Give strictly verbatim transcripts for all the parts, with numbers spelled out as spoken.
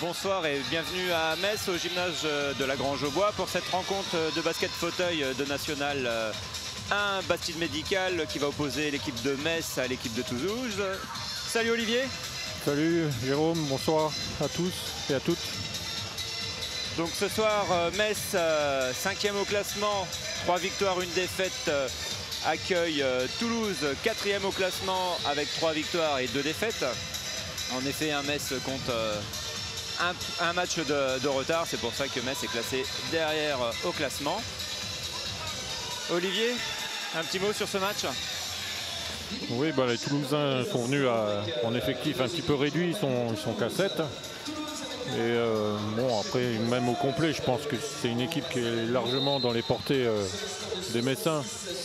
bonsoir et bienvenue à Metz au gymnase de la Grange-aux-Bois pour cette rencontre de basket fauteuil de National un Bastide Médical qui va opposer l'équipe de Metz à l'équipe de Toulouse. Salut Olivier. Salut Jérôme, bonsoir à tous et à toutes. Donc ce soir, Metz, cinquième au classement, trois victoires, une défaite, accueille Toulouse, quatrième au classement avec trois victoires et deux défaites. En effet, un Metz compte un, un match de, de retard, c'est pour ça que Metz est classé derrière au classement. Olivier, un petit mot sur ce match? Oui, bah, les Toulousains sont venus à, en effectif un petit peu réduit, ils sont, ils sont qu'à sept. Et euh, bon, après, même au complet, je pense que c'est une équipe qui est largement dans les portées euh, des Messins.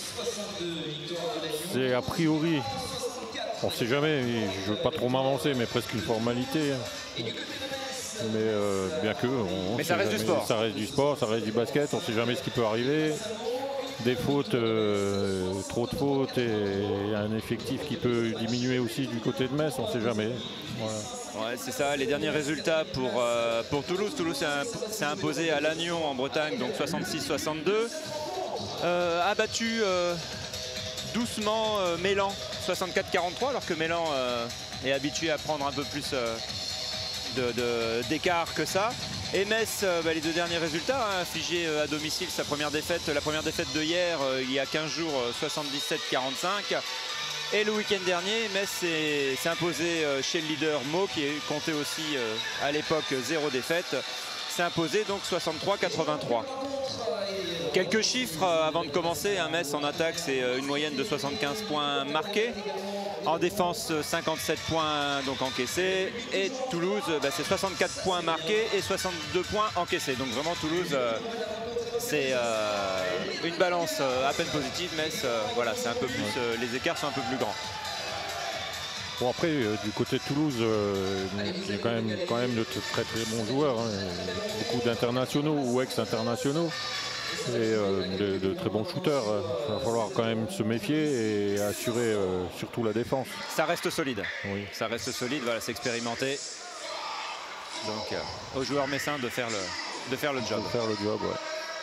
C'est a priori, on ne sait jamais, je ne veux pas trop m'avancer, mais presque une formalité. Mais euh, bien que, on, mais ça reste jamais, du sport. Ça reste du sport, ça reste du basket, on ne sait jamais ce qui peut arriver. Des fautes, euh, trop de fautes et un effectif qui peut diminuer aussi du côté de Metz, on ne sait jamais. Voilà. Ouais, c'est ça, les derniers résultats pour, euh, pour Toulouse. Toulouse s'est imposé à Lannion en Bretagne, donc soixante-six soixante-deux. Euh, a battu euh, doucement euh, Mélan, soixante-quatre quarante-trois, alors que Mélan euh, est habitué à prendre un peu plus euh, d'écart que ça. Et Metz, euh, bah, les deux derniers résultats, hein, infligé euh, à domicile sa première défaite, la première défaite de hier, euh, il y a quinze jours, euh, soixante-dix-sept quarante-cinq. Et le week-end dernier, Metz s'est imposé euh, chez le leader Meaux, qui comptait aussi euh, à l'époque zéro défaite, s'est imposé donc soixante-trois quatre-vingt-trois. Quelques chiffres euh, avant de commencer. Un Metz en attaque, c'est euh, une moyenne de soixante-quinze points marqués. En défense, cinquante-sept points donc encaissés. Et Toulouse, bah, c'est soixante-quatre points marqués et soixante-deux points encaissés. Donc vraiment Toulouse, euh, c'est euh, une balance euh, à peine positive. Metz, euh, voilà, c'est un peu plus, euh, les écarts sont un peu plus grands. Bon après, euh, du côté de Toulouse, euh, il y a quand même, quand même de très très bons joueurs, hein, beaucoup d'internationaux ou ex-internationaux. Et euh, de, de très bons shooters. Il va falloir quand même se méfier et assurer euh, surtout la défense. Ça reste solide. Oui. Ça reste solide, voilà, c'est expérimenté. Donc euh, aux joueurs messins de faire le, de faire le job. De faire le job, ouais.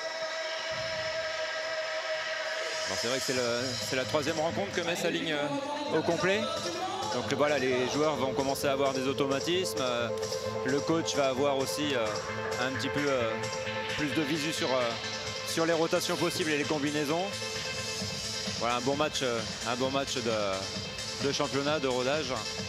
Bon, c'est vrai que c'est la troisième rencontre que Metz aligne euh, au complet. Donc voilà, les joueurs vont commencer à avoir des automatismes. Euh, le coach va avoir aussi euh, un petit peu euh, plus de visu sur... Euh, sur les rotations possibles et les combinaisons. Voilà un bon match, un bon match de, de championnat, de rodage.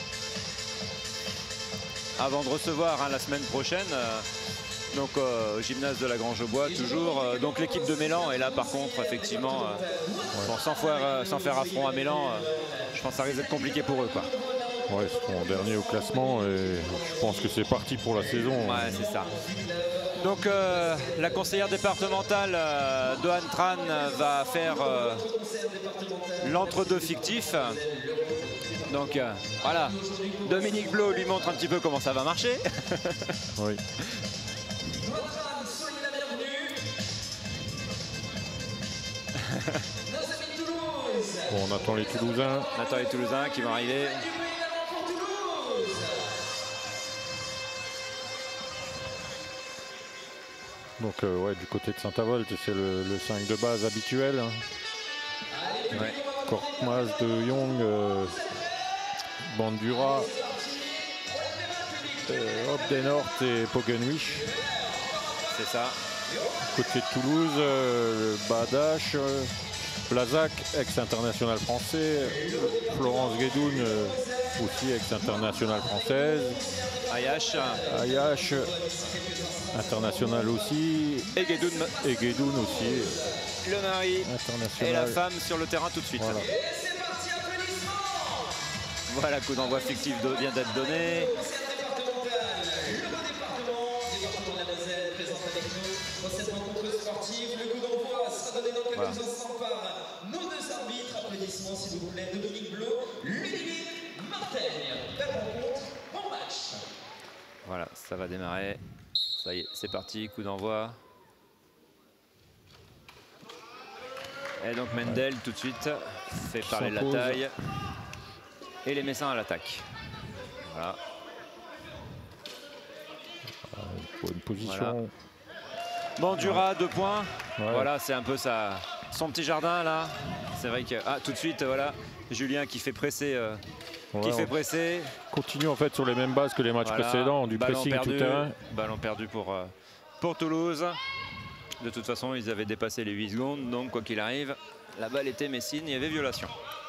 Avant de recevoir hein, la semaine prochaine, euh, donc euh, au gymnase de la Grange-aux-Bois, toujours. Euh, donc l'équipe de Mélan est là par contre, effectivement, euh, ouais. Bon, sans, faire, euh, sans faire affront à Mélan, euh, je pense que ça risque d'être compliqué pour eux, quoi. Ouais, ils seront dernier au classement et je pense que c'est parti pour la saison. Ouais, c'est ça. Donc euh, la conseillère départementale euh, Dohan Tran va faire euh, l'entre-deux fictif. Donc euh, voilà, Dominique Blo lui montre un petit peu comment ça va marcher. Oui. Bon, on attend les Toulousains. On attend les Toulousains qui vont arriver. Donc euh, ouais, du côté de Saint-Avold, c'est le, le cinq de base habituel. Hein. Ouais. Korkmaz, De Jong, euh, Bandura, euh, Obdenort et Pogenwich. C'est ça. Côté de Toulouse, euh, Badache, euh, Blazac, ex-international français, Florence Guédoun, euh, aussi ex-internationale française. Ayash. Ayash, international aussi. Et Guédoun. Et Guédoun aussi. Le mari et la femme sur le terrain tout de suite. Voilà, voilà, coup d'envoi fictif vient d'être donné. Voilà. Nos deux arbitres, applaudissements s'il vous plaît, de Dominique Blo, Ludivine Marteigne. Belle rencontre, bon match. Voilà, ça va démarrer. Ça y est, c'est parti, coup d'envoi. Et donc Mendel tout de suite fait parler la taille. Et les Messins à l'attaque. Voilà. position. Voilà. Bandura, ouais. deux points. Ouais. Voilà, c'est un peu sa, son petit jardin là. C'est vrai que ah, tout de suite, voilà, Julien qui fait presser. Euh, ouais, qui fait presser. Continue en fait sur les mêmes bases que les matchs voilà. précédents, du ballon pressing perdu, tout terrain. Ballon perdu pour, euh, pour Toulouse. De toute façon, ils avaient dépassé les huit secondes, donc quoi qu'il arrive, la balle était Messine, il y avait violation.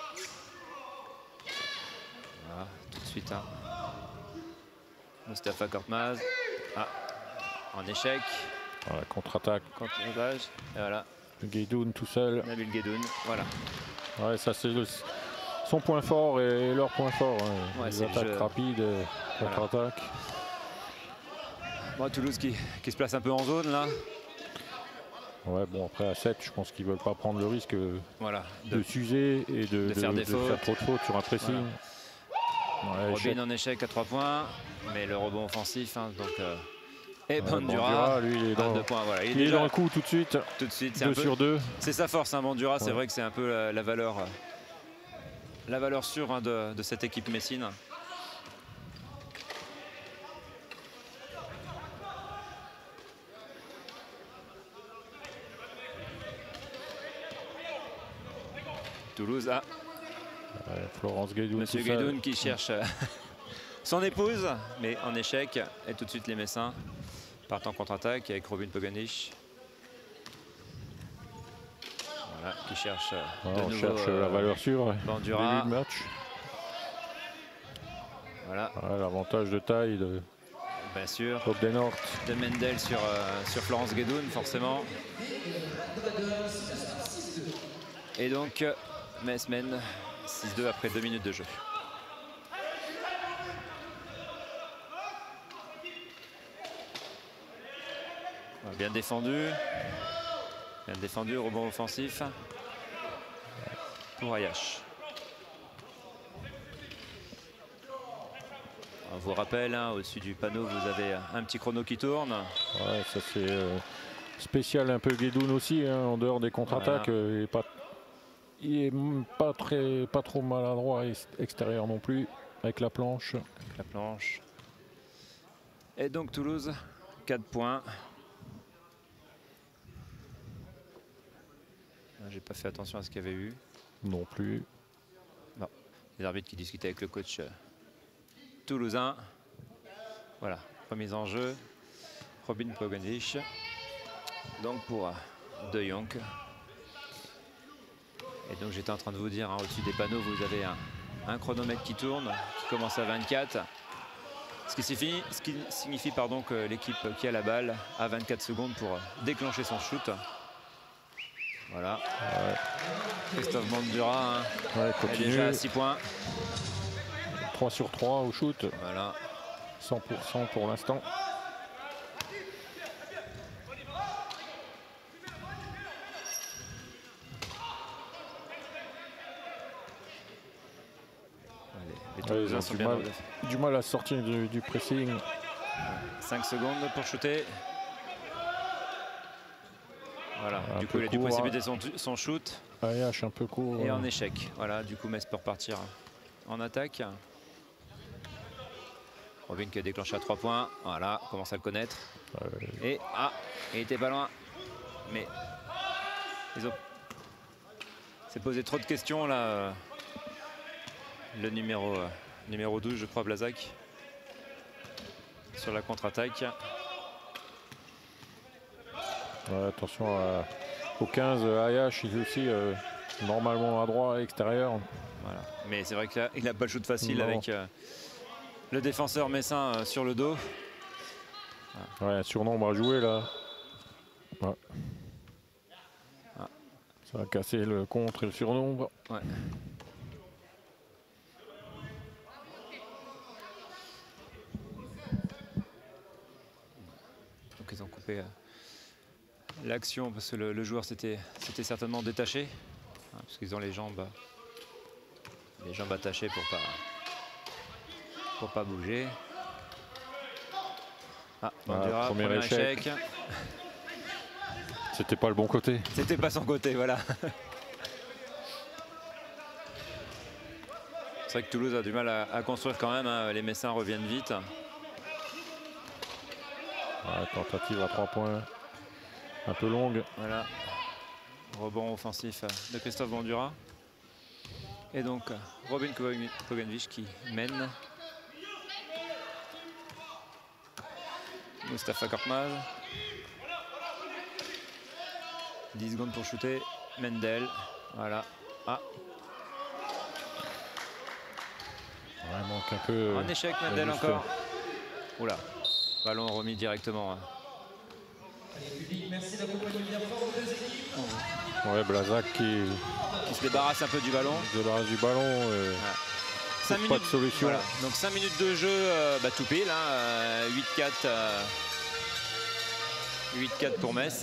Voilà, tout de suite. Hein. Moustapha Korkmaz. Ah, en échec. Voilà, contre-attaque. Contre-attaque. Et voilà. Guédoun tout seul. Nabil Guédoun, voilà. Ouais, ça c'est son point fort et leur point fort. Hein. Ouais, les attaques rapides, contre-attaque. Voilà. Bon, Toulouse qui, qui se place un peu en zone là. Ouais, bon, après à sept, je pense qu'ils ne veulent pas prendre le risque voilà, de, de s'user et de, de, faire, de, des de faire trop de fautes sur un pressing. Voilà. Ouais, Robin échec. En échec à trois points, mais le rebond offensif. Hein, donc, euh, et ouais, Bandura, Bandura, lui, il est dans, deux points, voilà. il il est, est dans le coup tout de suite. Tout de suite, deux sur deux. C'est sa force, hein, Bandura. Ouais. C'est vrai que c'est un peu la, la valeur, la valeur sûre hein, de, de cette équipe Messine. Toulouse a ouais, Florence Guédoun. Monsieur Guédoun qui cherche son épouse, mais en échec. Et tout de suite les Messins partent en contre-attaque avec Robin Poganich. Voilà, qui cherche ouais, de on nouveau, cherche euh, la valeur sûre. Bandura. Début de match. Voilà. Ouais, l'avantage de taille de bien sûr Bob Denort. De Mendel sur, euh, sur Florence Guédoun, forcément. Et donc Metz mène six deux après deux minutes de jeu. Bien défendu. Bien défendu, rebond offensif pour Ayash. On vous rappelle, hein, au-dessus du panneau, vous avez un petit chrono qui tourne. Ouais, ça c'est euh, spécial un peu Guédoun aussi, hein, en dehors des contre-attaques. Voilà. Euh, pas Il est pas très, pas trop maladroit extérieur non plus, avec la planche. Avec la planche. Et donc Toulouse, quatre points. J'ai pas fait attention à ce qu'il y avait eu. Non plus. Non. Les arbitres qui discutaient avec le coach toulousain. Voilà, remise en jeu. Robin Poganich. Donc pour De Jong. Et donc j'étais en train de vous dire, hein, au-dessus des panneaux, vous avez un, un chronomètre qui tourne, qui commence à vingt-quatre. Ce qui signifie, ce qui signifie pardon, que l'équipe qui a la balle a vingt-quatre secondes pour déclencher son shoot. Voilà. Ouais. Christophe Bandura hein, ouais, est déjà à six points. trois sur trois au shoot. Voilà. cent pour cent pour l'instant. Ouais, ils ont du mal, du mal à sortir du, du pressing. cinq secondes pour shooter. Voilà, un du coup il a dû précipiter son, son shoot. Ayash un peu court. Et en échec. Voilà, du coup Metz peut repartir en attaque. Robin qui a déclenché à trois points. Voilà, commence à le connaître. Euh... Et ah, il était pas loin. Mais ils ont s'est posé trop de questions là. Le numéro, euh, numéro douze, je crois, Blazak. Sur la contre-attaque. Ouais, attention à, au quinze, Ayash, il est aussi euh, normalement à droit, extérieur. Voilà. Mais c'est vrai qu'il n'a pas le shoot facile non. avec euh, le défenseur messin euh, sur le dos. Ouais, un surnombre à jouer là. Ouais. Ah. Ça a cassé le contre et le surnombre. Ouais. Donc ils ont coupé... Euh, l'action parce que le, le joueur s'était certainement détaché hein, parce qu'ils ont les jambes les jambes attachées pour pas pour pas bouger. Ah, Bandura, ah, premier, premier échec, échec. C'était pas le bon côté, c'était pas son côté, voilà. C'est vrai que Toulouse a du mal à, à construire quand même hein. Les Messins reviennent vite. Ouais, tentative à trois points. Un peu longue. Voilà. Rebond offensif de Christophe Bandura. Et donc Robin Pogovic qui mène. Mustafa Korkmaz. dix secondes pour shooter. Mendel. Voilà. Ah. Ouais, manque un peu. Un échec, Mendel encore. Oula. Ballon remis directement. Ouais, Blazak qui... qui se débarrasse un peu du ballon. Se débarrasse du ballon. Et... Ouais. cinq minutes, pas de solution. Voilà. Donc cinq minutes de jeu, euh, bah, tout pile. Hein, euh, huit quatre euh, huit quatre pour Metz.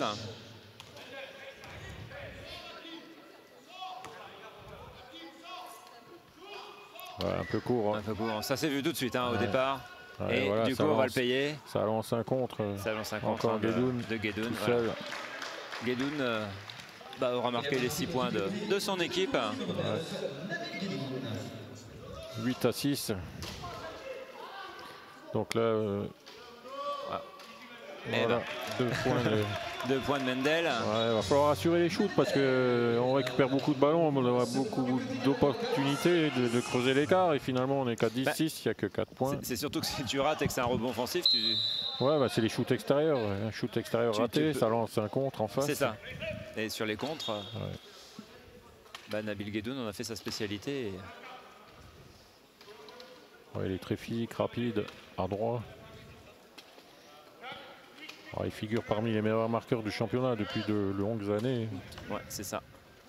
Ouais, un peu court. Hein. Un peu court. Ça s'est vu tout de suite hein, ouais. au départ. Ouais, et voilà, du coup, lance, on va le payer. Ça lance un contre. Ça lance un contre encore hein, de, Guedoun, de Guedoun. Tout voilà. seul. Guedoun euh, bah, aura marqué les six points de, de son équipe. Ouais. huit à six. Donc là, euh, ah. voilà, ben. deux points de... Deux points de Mendel. Ouais, il va falloir assurer les shoots parce qu'on récupère beaucoup de ballons, on aura beaucoup d'opportunités de, de creuser l'écart et finalement on est qu'à dix six, il n'y a que quatre points. C'est surtout que si tu rates et que c'est un rebond offensif, tu... Ouais, bah c'est les shoots extérieurs. Un shoot extérieur tu, raté, tu peux... ça lance un contre en face. C'est ça. Et sur les contres, ouais. bah, Nabil Guedoun en a fait sa spécialité. Et... Ouais, il est très physique, rapide, à droit. Alors, il figure parmi les meilleurs marqueurs du championnat depuis de longues années. Ouais, c'est ça.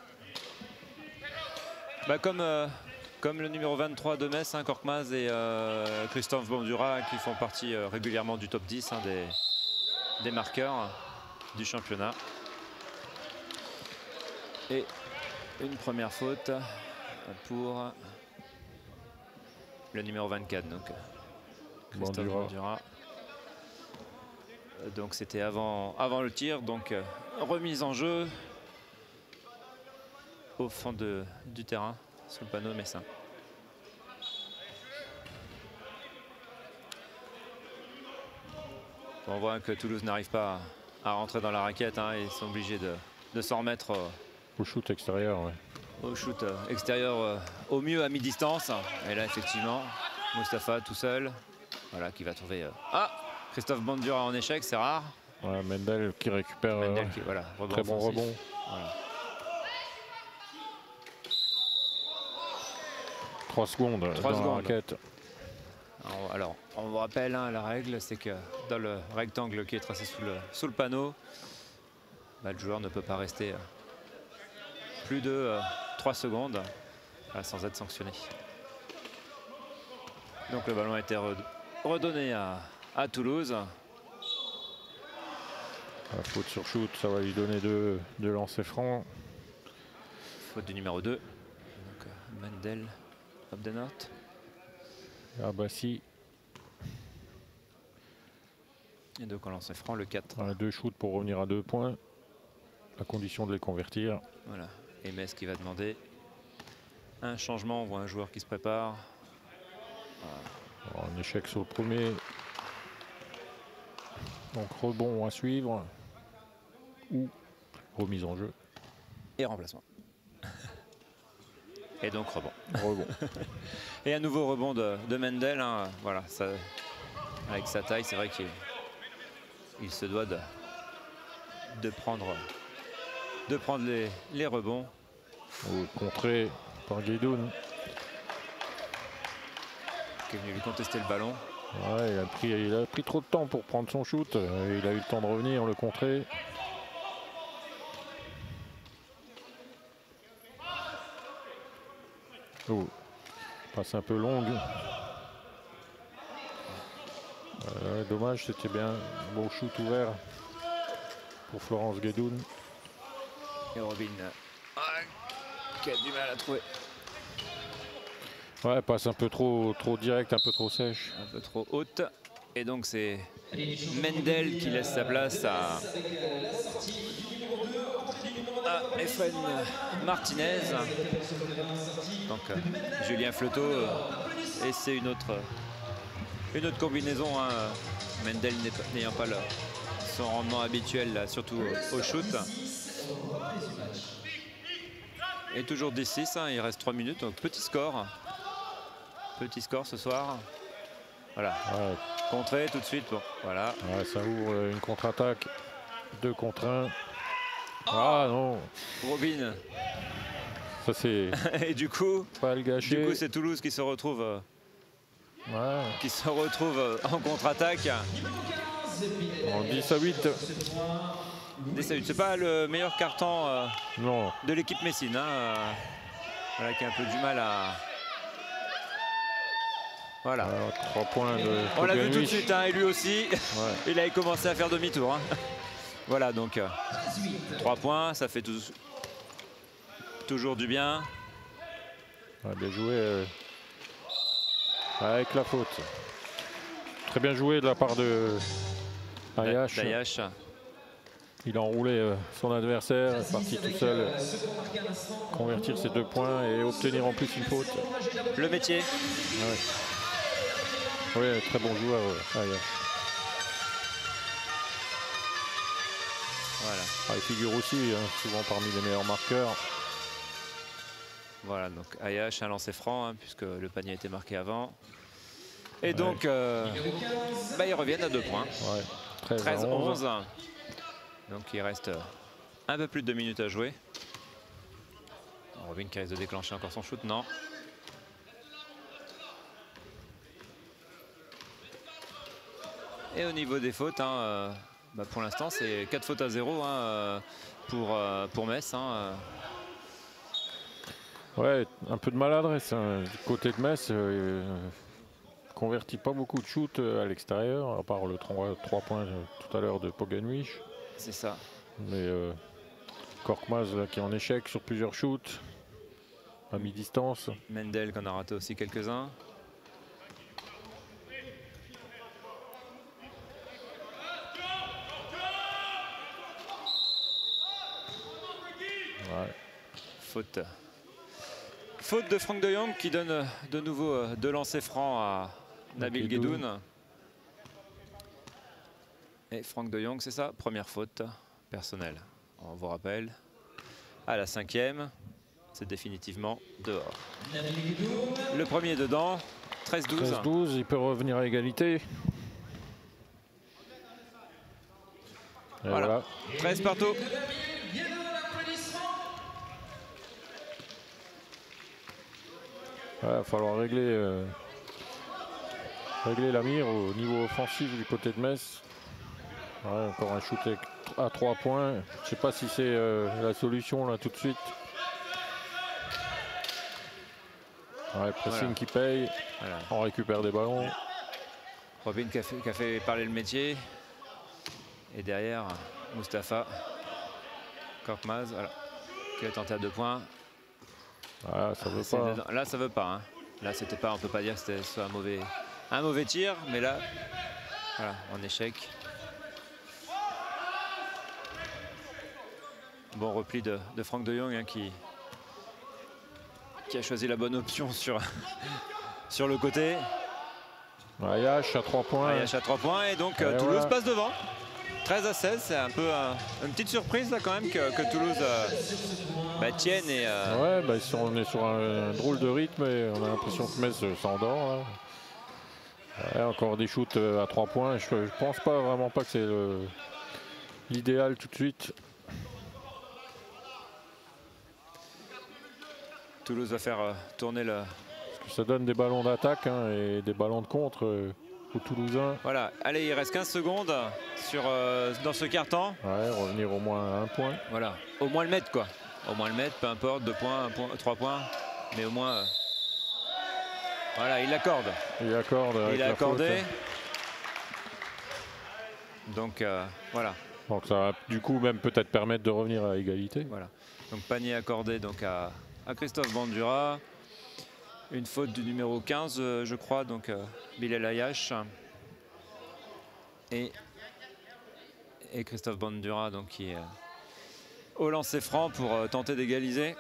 Bah, comme, euh, comme le numéro vingt-trois de Metz, hein, Korkmaz et euh, Christophe Bandura qui font partie euh, régulièrement du top dix hein, des, des marqueurs du championnat. Et une première faute pour le numéro vingt-quatre, donc Christophe Bandura. Bandura. Donc c'était avant, avant le tir, donc euh, remise en jeu au fond de, du terrain, sous le panneau messin. Bon, on voit que Toulouse n'arrive pas à, à rentrer dans la raquette, hein, ils sont obligés de, de s'en remettre euh, au shoot extérieur. Ouais. Au shoot euh, extérieur, euh, au mieux à mi-distance. Et là effectivement, Mustafa tout seul, voilà, qui va trouver... Euh... Ah, Christophe Bandura en échec, c'est rare. Ouais, Mendel qui récupère Mendel euh, qui, voilà, rebond très bon offensif. rebond. Voilà. trois secondes trois dans secondes. la raquette. Alors, alors, on vous rappelle, hein, la règle, c'est que dans le rectangle qui est tracé sous le, sous le panneau, bah, le joueur ne peut pas rester euh, plus de euh, trois secondes euh, sans être sanctionné. Donc le ballon a été redonné à, à Toulouse. La faute sur shoot, ça va lui donner deux, deux lancers francs. Faute du numéro deux. Donc euh, Mendel, Abdenort. Ah bah si. Et donc on lance franc le quatre. Voilà, deux shoots pour revenir à deux points, à condition de les convertir. Voilà. Et Metz qui va demander un changement. On voit un joueur qui se prépare. Voilà. Un échec sur le premier. Donc rebond à suivre. Ou remise en jeu. Et remplacement. Et donc rebond. Rebond. Et un nouveau rebond de, de Mendel. Hein. Voilà, ça, avec sa taille, c'est vrai qu'il il se doit de, de prendre, de prendre les, les rebonds. Oh, contré par Guedoun. Qui est venu lui contester le ballon. Ouais, il a pris, il a pris trop de temps pour prendre son shoot. Il a eu le temps de revenir, le contrer. Oh, passe un peu longue. Euh, dommage, c'était bien. Bon shoot ouvert pour Florence Guedoun. Et Robin ah, qui a du mal à trouver. Ouais, passe un peu trop, trop direct, un peu trop sèche. Un peu trop haute. Et donc c'est Mendel qui laisse sa place à, à Efren Martinez. Donc euh, Julien Fleuteau. Euh, et c'est une autre Une autre combinaison, hein. Mendel n'ayant pas le, son rendement habituel, là, surtout au shoot. Et toujours dix six, hein, il reste trois minutes, donc petit score. Petit score ce soir. Voilà. Ouais. Contré tout de suite. Bon, voilà. Ouais, ça ouvre une contre-attaque. deux contre un. Oh, ah non. Robin. Ça c'est. Et du coup, pas le gâcher. Du coup, c'est Toulouse qui se retrouve. Euh, ouais. Qui se retrouve euh, en contre-attaque. En dix à huit. dix à huit. C'est pas le meilleur carton euh, non. de l'équipe Messine. Hein, euh, voilà, qui a un peu du mal à. Voilà. Alors, trois points de. On l'a vu tout de suite, hein, et lui aussi. Ouais. Il a commencé à faire demi-tour. Hein. Voilà, donc euh, trois points, ça fait tout, toujours du bien. Ouais, bien joué euh, avec la faute. Très bien joué de la part de Ayash. Il a enroulé euh, son adversaire, est parti tout seul, euh, convertir ses deux points et obtenir en plus une faute. Le métier. Ouais. Oui, très bon joueur, euh, Ayash. Voilà. Ah, il figure aussi hein, souvent parmi les meilleurs marqueurs. Voilà, donc Ayash un lancer franc, hein, puisque le panier a été marqué avant. Et ouais. donc, euh, bah, ils reviennent à deux points. Ouais. treize onze. Donc il reste un peu plus de deux minutes à jouer. Robin qui risque de déclencher encore son shoot, non. Et au niveau des fautes, hein, euh, bah pour l'instant c'est quatre fautes à zéro hein, pour, euh, pour Metz. Hein. Ouais, un peu de maladresse hein. Du côté de Metz. Euh, convertit pas beaucoup de shoots à l'extérieur, à part le trois points tout à l'heure de Poganuich. C'est ça. Mais euh, Korkmaz là, qui est en échec sur plusieurs shoots à mi-distance. Mendel qui en a raté aussi quelques-uns. Ouais. Faute. Faute de Frank de Jong qui donne de nouveau deux lancers francs à Nabil Guédoun. Et Frank de Jong, c'est ça, première faute personnelle. On vous rappelle, à la cinquième, c'est définitivement dehors. Le premier dedans, treize douze. treize douze, il peut revenir à égalité. Et voilà. Voilà, treize partout. Il va falloir régler, euh, régler la mire au niveau offensif du côté de Metz. Ouais, encore un shoot à trois points. Je ne sais pas si c'est euh, la solution là tout de suite. Ouais, pressing voilà. Qui paye. Voilà. On récupère des ballons. Robin qui a, fait, qui a fait parler le métier. Et derrière, Mustapha Korkmaz, voilà, qui a tenté à deux points. Ah, ça veut pas. Dedans. Là, ça veut pas. Hein. Là, c'était pas. On peut pas dire que c'était soit un mauvais, un mauvais tir, mais là, voilà, en échec. Bon repli de, de Frank de Jong hein, qui, qui a choisi la bonne option sur, sur le côté. Ayash à trois points. Ayash à trois points et donc et Toulouse voilà. Passe devant. treize à seize, c'est un peu euh, une petite surprise là quand même que, que Toulouse euh, bah, tienne. Et, euh... ouais, bah, on est sur un, un drôle de rythme et on a l'impression que Metz s'endort. Ouais, encore des shoots à trois points. Je, je pense pas vraiment pas que c'est l'idéal tout de suite. Toulouse va faire euh, tourner le... Parce que ça donne des ballons d'attaque hein, et des ballons de contre euh, aux Toulousains. Voilà, allez, il reste quinze secondes sur, euh, dans ce quart-temps. Ouais, revenir au moins à un point. Voilà, au moins le mettre quoi. Au moins le mettre, peu importe, deux points, un point, trois points. Mais au moins... Euh... Voilà, il l'accorde. Il accorde. Il a accordé. Donc euh, voilà. Donc ça va du coup même peut-être permettre de revenir à égalité. Voilà. Donc panier accordé donc à... à Christophe Bandura, une faute du numéro quinze euh, je crois, donc euh, Bilal Ayash et, et Christophe Bandura donc qui est euh, au lancer franc pour euh, tenter d'égaliser.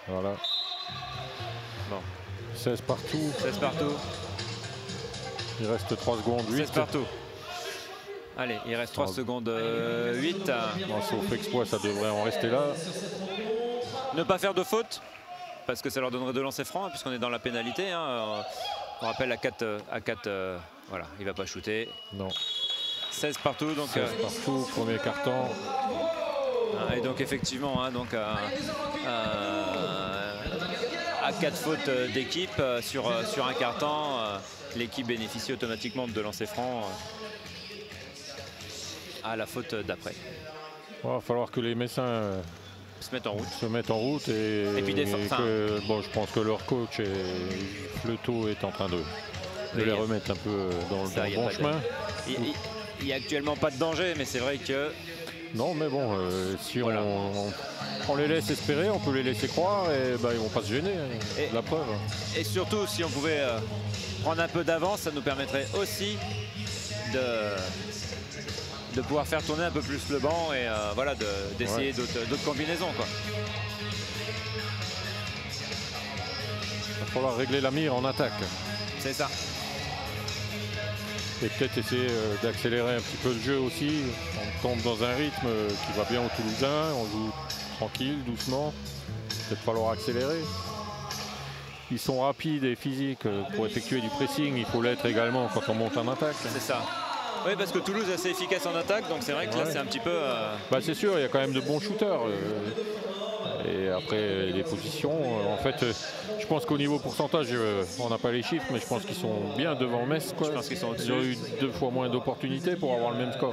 Voilà. Bon. seize partout. seize partout. Il reste trois secondes. huit. seize partout. Allez, il reste trois secondes euh, huit. Bon, sauf exploit, ça devrait en rester là. Ne pas faire de faute, parce que ça leur donnerait deux lancers francs, puisqu'on est dans la pénalité. Hein. On rappelle à quatre, à quatre euh, voilà, il ne va pas shooter. Non. seize partout. Donc, seize euh, partout, premier carton. Et donc effectivement, hein, donc, euh, euh, à quatre fautes d'équipe sur, sur un carton, euh, l'équipe bénéficie automatiquement de deux lancers francs euh, à la faute d'après. Il va falloir que les Messins euh, se mettent en route. Se mettent en route et, et puis des et que, bon, je pense que leur coach et Fleuto est en train de, de oui, les remettre un peu dans, ça, dans le bon chemin. Il n'y a actuellement pas de danger, mais c'est vrai que... Non, mais bon, euh, si voilà. on, on, on les laisse espérer, on peut les laisser croire et ben, ils vont pas se gêner, et, la preuve. Et surtout, si on pouvait euh, prendre un peu d'avance, ça nous permettrait aussi de, de pouvoir faire tourner un peu plus le banc et euh, voilà, d'essayer de, ouais. d'autres combinaisons, quoi. Il va falloir régler la mire en attaque. C'est ça. Et peut-être essayer euh, d'accélérer un petit peu le jeu aussi. On tombe dans un rythme euh, qui va bien aux Toulousains. On joue tranquille, doucement. Peut-être falloir accélérer. Ils sont rapides et physiques euh, pour effectuer du pressing. Il faut l'être également quand on monte en attaque. C'est ça. Oui, parce que Toulouse est assez efficace en attaque. Donc c'est vrai que ouais. là, c'est un petit peu... Euh... Bah, c'est sûr, il y a quand même de bons shooters. Euh, et après, les positions. Euh, en fait, euh, je pense qu'au niveau pourcentage, euh, on n'a pas les chiffres, mais je pense qu'ils sont bien devant Metz. Quoi. Je pense qu'ils sont Ils ont eu deux fois moins d'opportunités pour avoir le même score.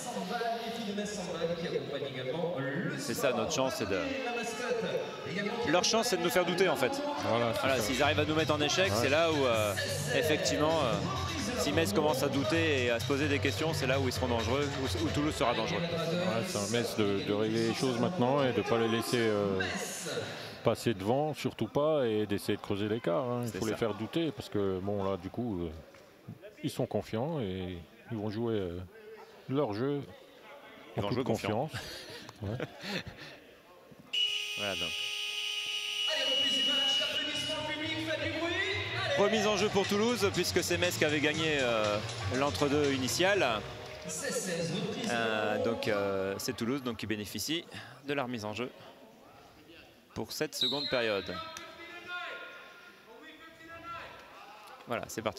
C'est ça, notre chance, c'est de... Leur chance, c'est de nous faire douter, en fait. Voilà, voilà, s'ils arrivent à nous mettre en échec, ouais. c'est là où, euh, effectivement, euh, si Metz commence à douter et à se poser des questions, c'est là où ils seront dangereux, où, où Toulouse sera dangereux. Ouais, c'est un Metz de, de régler les choses maintenant et de ne pas les laisser euh, passer devant, surtout pas, et d'essayer de creuser l'écart. Hein. Il faut ça. les faire douter, parce que, bon, là, du coup, euh, ils sont confiants et ils vont jouer euh, leur jeu. Ils vont jouer confiance. Ouais. Voilà donc. Remise en jeu pour Toulouse, puisque c'est Metz qui avait gagné euh, l'entre-deux initial. Euh, donc euh, c'est Toulouse donc, qui bénéficie de la remise en jeu pour cette seconde période. Voilà, c'est parti.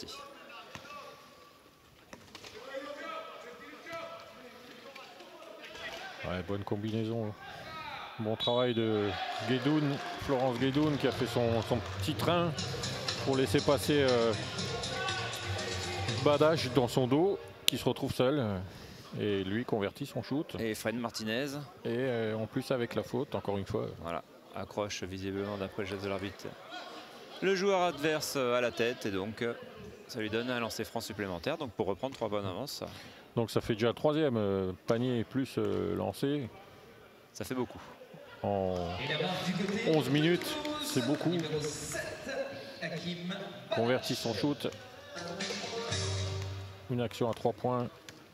Ouais, bonne combinaison. Bon travail de Guédoun, Florence Guédoun qui a fait son, son petit train pour laisser passer euh, Badache dans son dos, qui se retrouve seul. Et lui convertit son shoot. Et Fred Martinez. Et euh, en plus avec la faute, encore une fois. Voilà, accroche visiblement d'après le geste de l'arbitre le joueur adverse à la tête. Et donc ça lui donne un lancer franc supplémentaire. Donc pour reprendre trois bonnes avances. Donc ça fait déjà troisième euh, panier plus euh, lancé. Ça fait beaucoup. En onze minutes, c'est beaucoup. Convertit son shoot. Une action à trois points.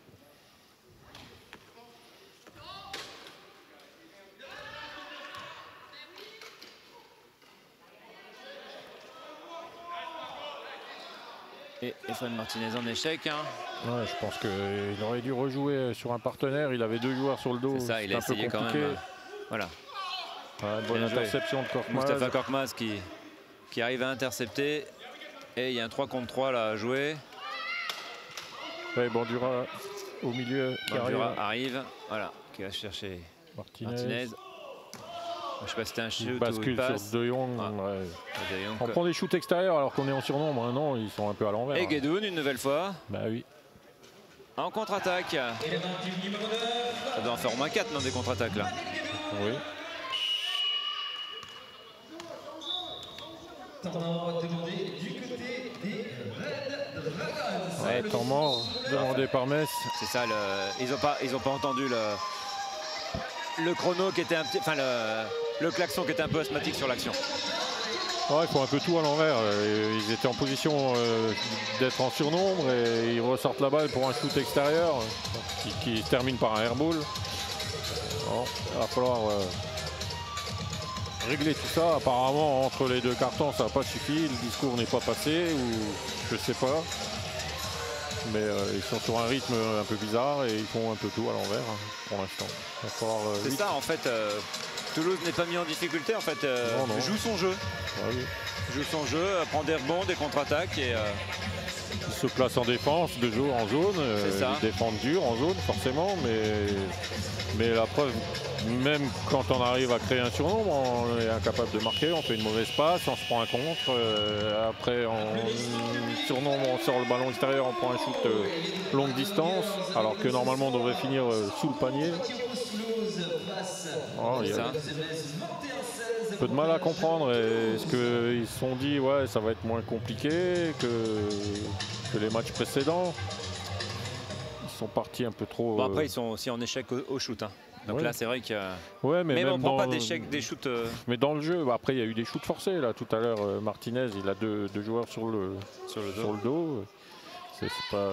Et Fred Martinez en échec. Hein. Ouais, je pense qu'il aurait dû rejouer sur un partenaire. Il avait deux joueurs sur le dos. C'est ça, il a essayé quand même. Voilà. Ouais, bonne Bien interception joué. de Korkmaz. Moustapha Korkmaz qui, qui arrive à intercepter. Et il y a un trois contre trois là à jouer. Ouais, Bandura au milieu qui Bandura arrive. arrive. Voilà, qui va chercher Martinez. Martinez. Je sais pas si c'était un shoot il bascule ou il passe. sur De Jong. Ah. Ouais. De Jong. On prend des shoots extérieurs alors qu'on est en surnombre. Hein. Non, ils sont un peu à l'envers. Et Guédoun une nouvelle fois. Bah oui. En contre-attaque. Ça doit en faire au moins quatre dans des contre-attaques là. Oui. Ouais, temps mort demandé par Metz. C'est ça, le, ils n'ont pas, ils ont pas entendu le, le chrono qui était un petit, enfin le, le klaxon qui était un peu asthmatique sur l'action. Ouais, ils font un peu tout à l'envers. Ils étaient en position euh, d'être en surnombre et ils ressortent la balle pour un shoot extérieur qui, qui se termine par un airball. Bon, il va falloir euh, régler tout ça. Apparemment, entre les deux cartons, ça n'a pas suffi. Le discours n'est pas passé, ou je sais pas. Mais euh, ils sont sur un rythme un peu bizarre et ils font un peu tout à l'envers hein, pour l'instant. Euh, C'est ça, en fait. Euh, Toulouse n'est pas mis en difficulté. En fait, euh, non, non. joue son jeu. Ah, oui. Joue son jeu, prend des rebonds, des contre-attaques et. Euh... Ils se placent en défense, de jour en zone. Euh, ils défendent dur en zone, forcément, mais mais la preuve. Même quand on arrive à créer un surnombre, on est incapable de marquer, on fait une mauvaise passe, on se prend un contre. Euh, après, on surnombre, on sort le ballon extérieur, on prend un shoot euh, longue distance, alors que normalement on devrait finir euh, sous le panier. Oh, il y a un peu de mal à comprendre. Est-ce qu'ils se sont dit ouais ça va être moins compliqué que, que les matchs précédents? Ils sont partis un peu trop. Bon, après, ils sont aussi en échec au, au shoot. Hein. Donc ouais. Là, c'est vrai que. Ouais, mais même, même on ne prend dans... pas d'échecs, des shoots. Euh... Mais dans le jeu, bah, après, il y a eu des shoots forcés. Là, tout à l'heure, euh, Martinez, il a deux, deux joueurs sur le, sur le dos. Sur le dos. C'est pas.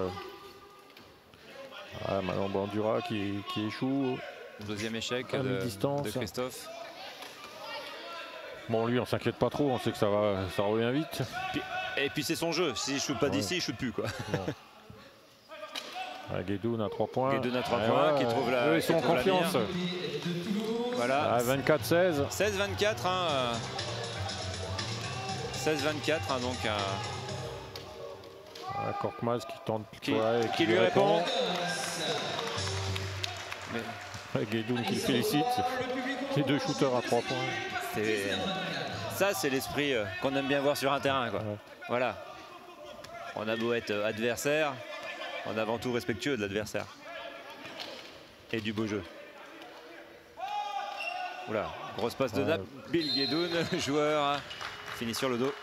Ah, Manon Bandura qui, qui échoue. Deuxième échec de, de Christophe. Bon, lui, on s'inquiète pas trop. On sait que ça, va, ça revient vite. Puis, et puis, c'est son jeu. S'il ne shoot pas ouais. d'ici, il ne shoot plus. Quoi. Ah, Guédoun à trois points. Guédoun à trois ah, points, ouais, qui trouve la. Eux, ils sont en confiance. Voilà. Ah, vingt-quatre seize. seize vingt-quatre. Hein, euh... seize vingt-quatre. Hein, donc. Euh... Ah, Korkmaz qui tente. Qui, ouais, qui, qui lui répond. répond. Mais... Guédoun qui le félicite. Les deux shooters à trois points. Ça, c'est l'esprit euh, qu'on aime bien voir sur un terrain. Quoi. Ouais. Voilà. On a beau être adversaire. On est avant tout respectueux de l'adversaire. Et du beau jeu. Oula, grosse passe de ouais. nappe. Bill Guédoun, joueur, finit sur le dos.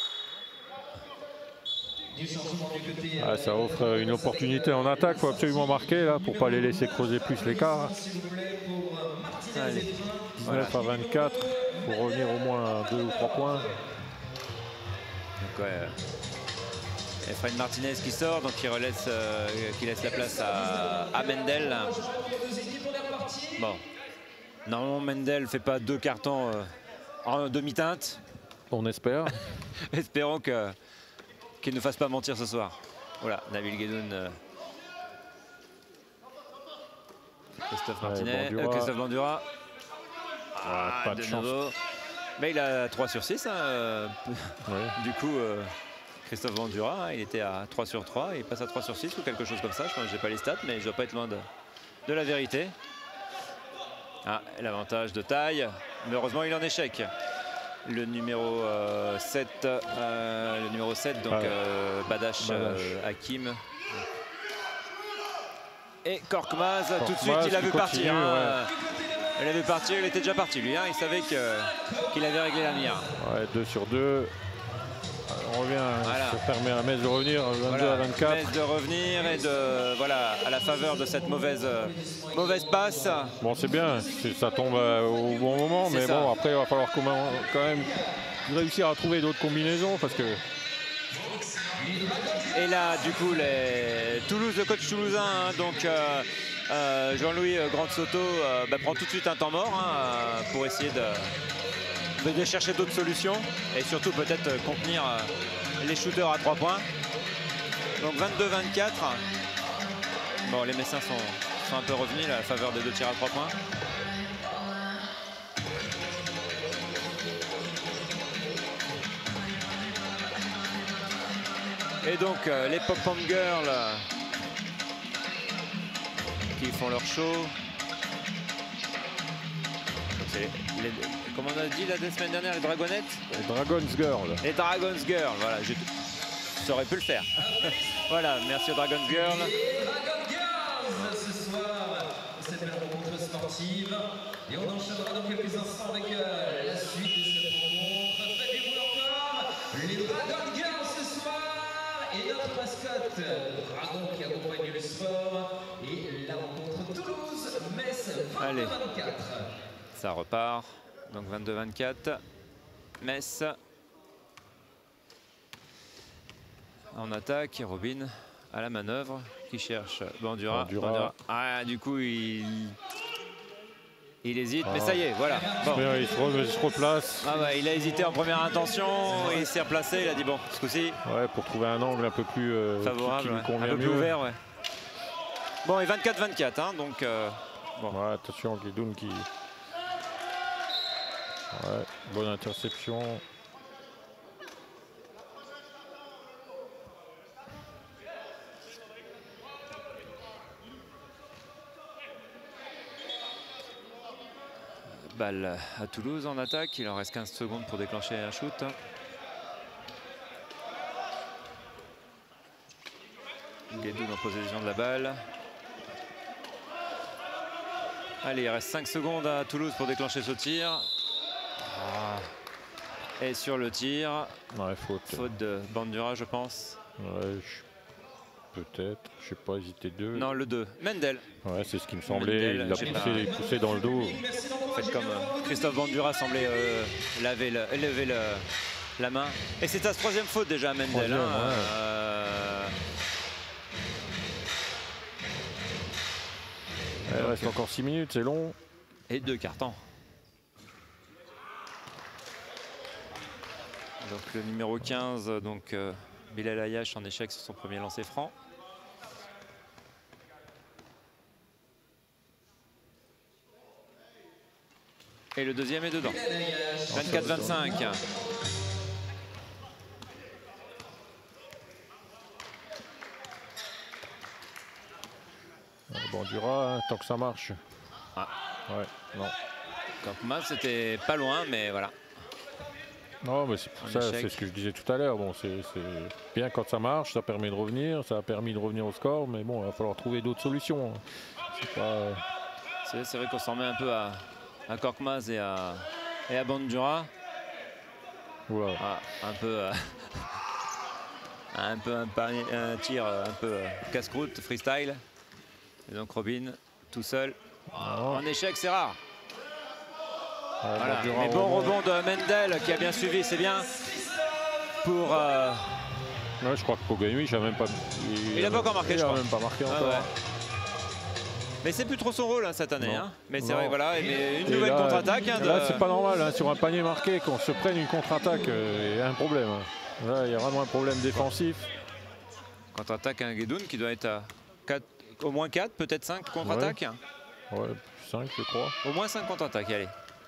Ah, ça offre une opportunité en attaque. Il faut absolument marquer là pour ne pas les laisser creuser plus l'écart. dix-neuf voilà. à vingt-quatre pour revenir au moins à deux ou trois points. Donc, ouais. Efrain Martinez qui sort, donc qui, relaisse, euh, qui laisse la place à, à Mendel. Bon, normalement Mendel ne fait pas deux cartons euh, en demi-teinte. On espère. Espérons que, qu'il ne fasse pas mentir ce soir. Voilà, Nabil Guédoun. Euh, Christophe Martinez, ouais, Bandura. Euh, Christophe Bandura. Ah, ah, pas de, de chance. Nouveau. Mais il a trois sur six. Hein, euh, ouais. Du coup... Euh, Christophe Bandura, hein, il était à trois sur trois, il passe à trois sur six ou quelque chose comme ça. Je pense que j'ai pas les stats, mais je dois pas être loin de, de la vérité. Ah, l'avantage de taille, mais heureusement il est en échec. Le numéro euh, sept, euh, le numéro sept, donc ah, euh, Badash, Badash. Euh, Hakim. Et Korkmaz, Korkmaz, tout de suite, il a vu partir. Hein. Ouais. Il avait parti, il était déjà parti lui. Hein. Il savait que, qu'il avait réglé la mire. Ouais, deux sur deux. On revient, voilà. Ça permet à Metz de revenir vingt-deux voilà, à vingt-quatre. Metz de revenir et de voilà à la faveur de cette mauvaise euh, mauvaise passe. Bon, c'est bien, ça tombe euh, au bon moment, mais ça. Bon après il va falloir comment, quand même réussir à trouver d'autres combinaisons parce que. Et là du coup les Toulouse, le coach toulousain, hein, donc euh, euh, Jean-Louis Grande-Soto euh, bah, prend tout de suite un temps mort hein, pour essayer de. de chercher d'autres solutions et surtout peut-être euh, contenir euh, les shooters à trois points. Donc vingt-deux vingt-quatre. Bon, les Messins sont, sont un peu revenus là, à la faveur des deux tirs à trois points. Et donc euh, les Pop-Pom Girls euh, qui font leur show. Les, les, comme on a dit la semaine dernière, les Dragonettes. Les Dragons Girls. Les Dragons Girls, voilà, je, ça aurait pu le faire. Voilà, merci aux Dragons Girls. Les Dragons Girls ce soir, cette belle rencontre sportive. Et on enchaînera dans quelques instants avec euh, la suite de cette rencontre. Faites-vous encore les Dragons Girls ce soir. Et notre mascotte, Dragon qui accompagne le sport. Et la rencontre Toulouse-Metz vingt-deux vingt-quatre. Ça repart, donc vingt-deux vingt-quatre, Metz en attaque, Robin à la manœuvre, qui cherche Bandura. Bandura. Bandura. Ah, du coup, il... Il hésite, ah. mais ça y est, voilà. Bon. Mais il, se re, il se replace. Ah ouais, il a hésité en première intention, et il s'est replacé, il a dit bon, ce coup-ci. Ouais, pour trouver un angle un peu plus euh, favorable, qui, qui lui ouais. convient un peu mieux. plus ouvert, ouais. Bon, et vingt-quatre vingt-quatre, hein, donc. Euh, bon. Ouais, attention, Guédoun qui. Ouais, bonne interception. Balle à Toulouse en attaque, il en reste quinze secondes pour déclencher un shoot. Guédoun en possession de la balle. Allez, il reste cinq secondes à Toulouse pour déclencher ce tir. Ah. Et sur le tir, ouais, faute. faute de Bandura, je pense. Ouais, peut-être, je sais pas, hésiter deux. Non, le deux. Mendel. Ouais, c'est ce qui me semblait. Mendel, il l'a poussé, pas... poussé dans le dos. En fait, comme euh, Christophe Bandura semblait euh, laver le, lever le, la main. Et c'est sa troisième faute déjà, Mendel. Troisième, hein, ouais. euh... Il reste encore six minutes, c'est long. Et deux cartons. Donc le numéro quinze, donc euh, Bilal Ayash en échec sur son premier lancer franc. Et le deuxième est dedans. vingt-quatre vingt-cinq. Bandura, hein, tant que ça marche. Ah. Ouais, non. Korkmaz, c'était pas loin, mais voilà. Non, mais c'est pour Un ça, échec. c'est ce que je disais tout à l'heure. Bon, c'est bien quand ça marche, ça permet de revenir, ça a permis de revenir au score, mais bon, il va falloir trouver d'autres solutions. C'est pas... C'est vrai qu'on s'en met un peu à, à Korkmaz et à, et à Bandura. Voilà. Ah, un peu, euh, un peu un, pari- un tir un peu euh, casse-croûte, freestyle. Et donc Robin tout seul. Non. En échec, c'est rare. Ouais, Voilà. Bandura, Mais bon rebond. rebond de Mendel qui a bien suivi, c'est bien. Pour. Euh, Ouais, je crois que Poganovic a même pas. Il a pas encore marqué, il je a crois. même pas marqué ah encore. ouais. Mais c'est plus trop son rôle hein, cette année. Non. Hein. Mais c'est Non. vrai, voilà. Et mais une Et nouvelle là, contre-attaque. Hein, de... Là, c'est pas normal, hein, sur un panier marqué, qu'on se prenne une contre-attaque, euh, il y a un problème. Hein. Là, il y a vraiment un problème défensif. Contre-attaque un Guédoun qui doit être à quatre, au moins quatre, peut-être cinq contre-attaques. Ouais, ouais cinq, je crois. Au moins cinq contre-attaques, allez.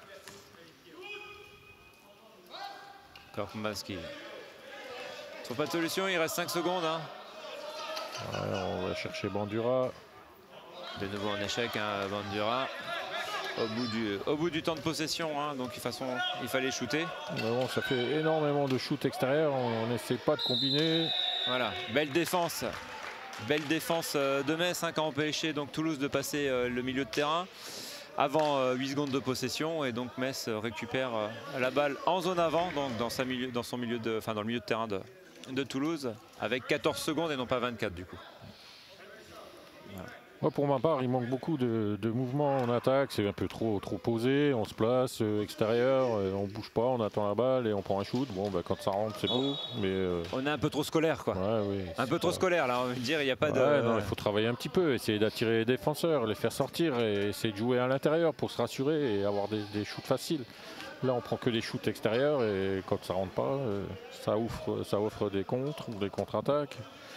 Korkmaz qui. Ils trouve pas de solution, il reste cinq secondes. Hein. Ouais, on va chercher Bandura. De nouveau en échec, hein, Bandura. Au bout, du, au bout du temps de possession, hein, donc de toute façon, il fallait shooter. Mais bon, ça fait énormément de shoot extérieur, on n'essaie pas de combiner. Voilà, belle défense. Belle défense de Metz, hein, qui a empêché donc Toulouse de passer euh, le milieu de terrain avant euh, huit secondes de possession. Et donc Metz euh, récupère euh, la balle en zone avant, donc dans, sa milieu, dans, son milieu de, enfin, dans le milieu de terrain de, de Toulouse, avec quatorze secondes et non pas vingt-quatre du coup. Voilà. Moi, pour ma part, il manque beaucoup de, de mouvements en attaque. C'est un peu trop, trop posé. On se place euh, extérieur, euh, on bouge pas, on attend la balle et on prend un shoot. Bon, bah, quand ça rentre, c'est beau. Mais euh, on est un peu trop scolaire, quoi. Ouais, oui, un peu trop pas... scolaire, là. On veut dire, il n'y a pas ouais, de. Non, il faut travailler un petit peu, essayer d'attirer les défenseurs, les faire sortir et essayer de jouer à l'intérieur pour se rassurer et avoir des, des shoots faciles. Là, on prend que des shoots extérieurs et quand ça rentre pas, euh, ça offre, ça offre des contres ou des contre-attaques.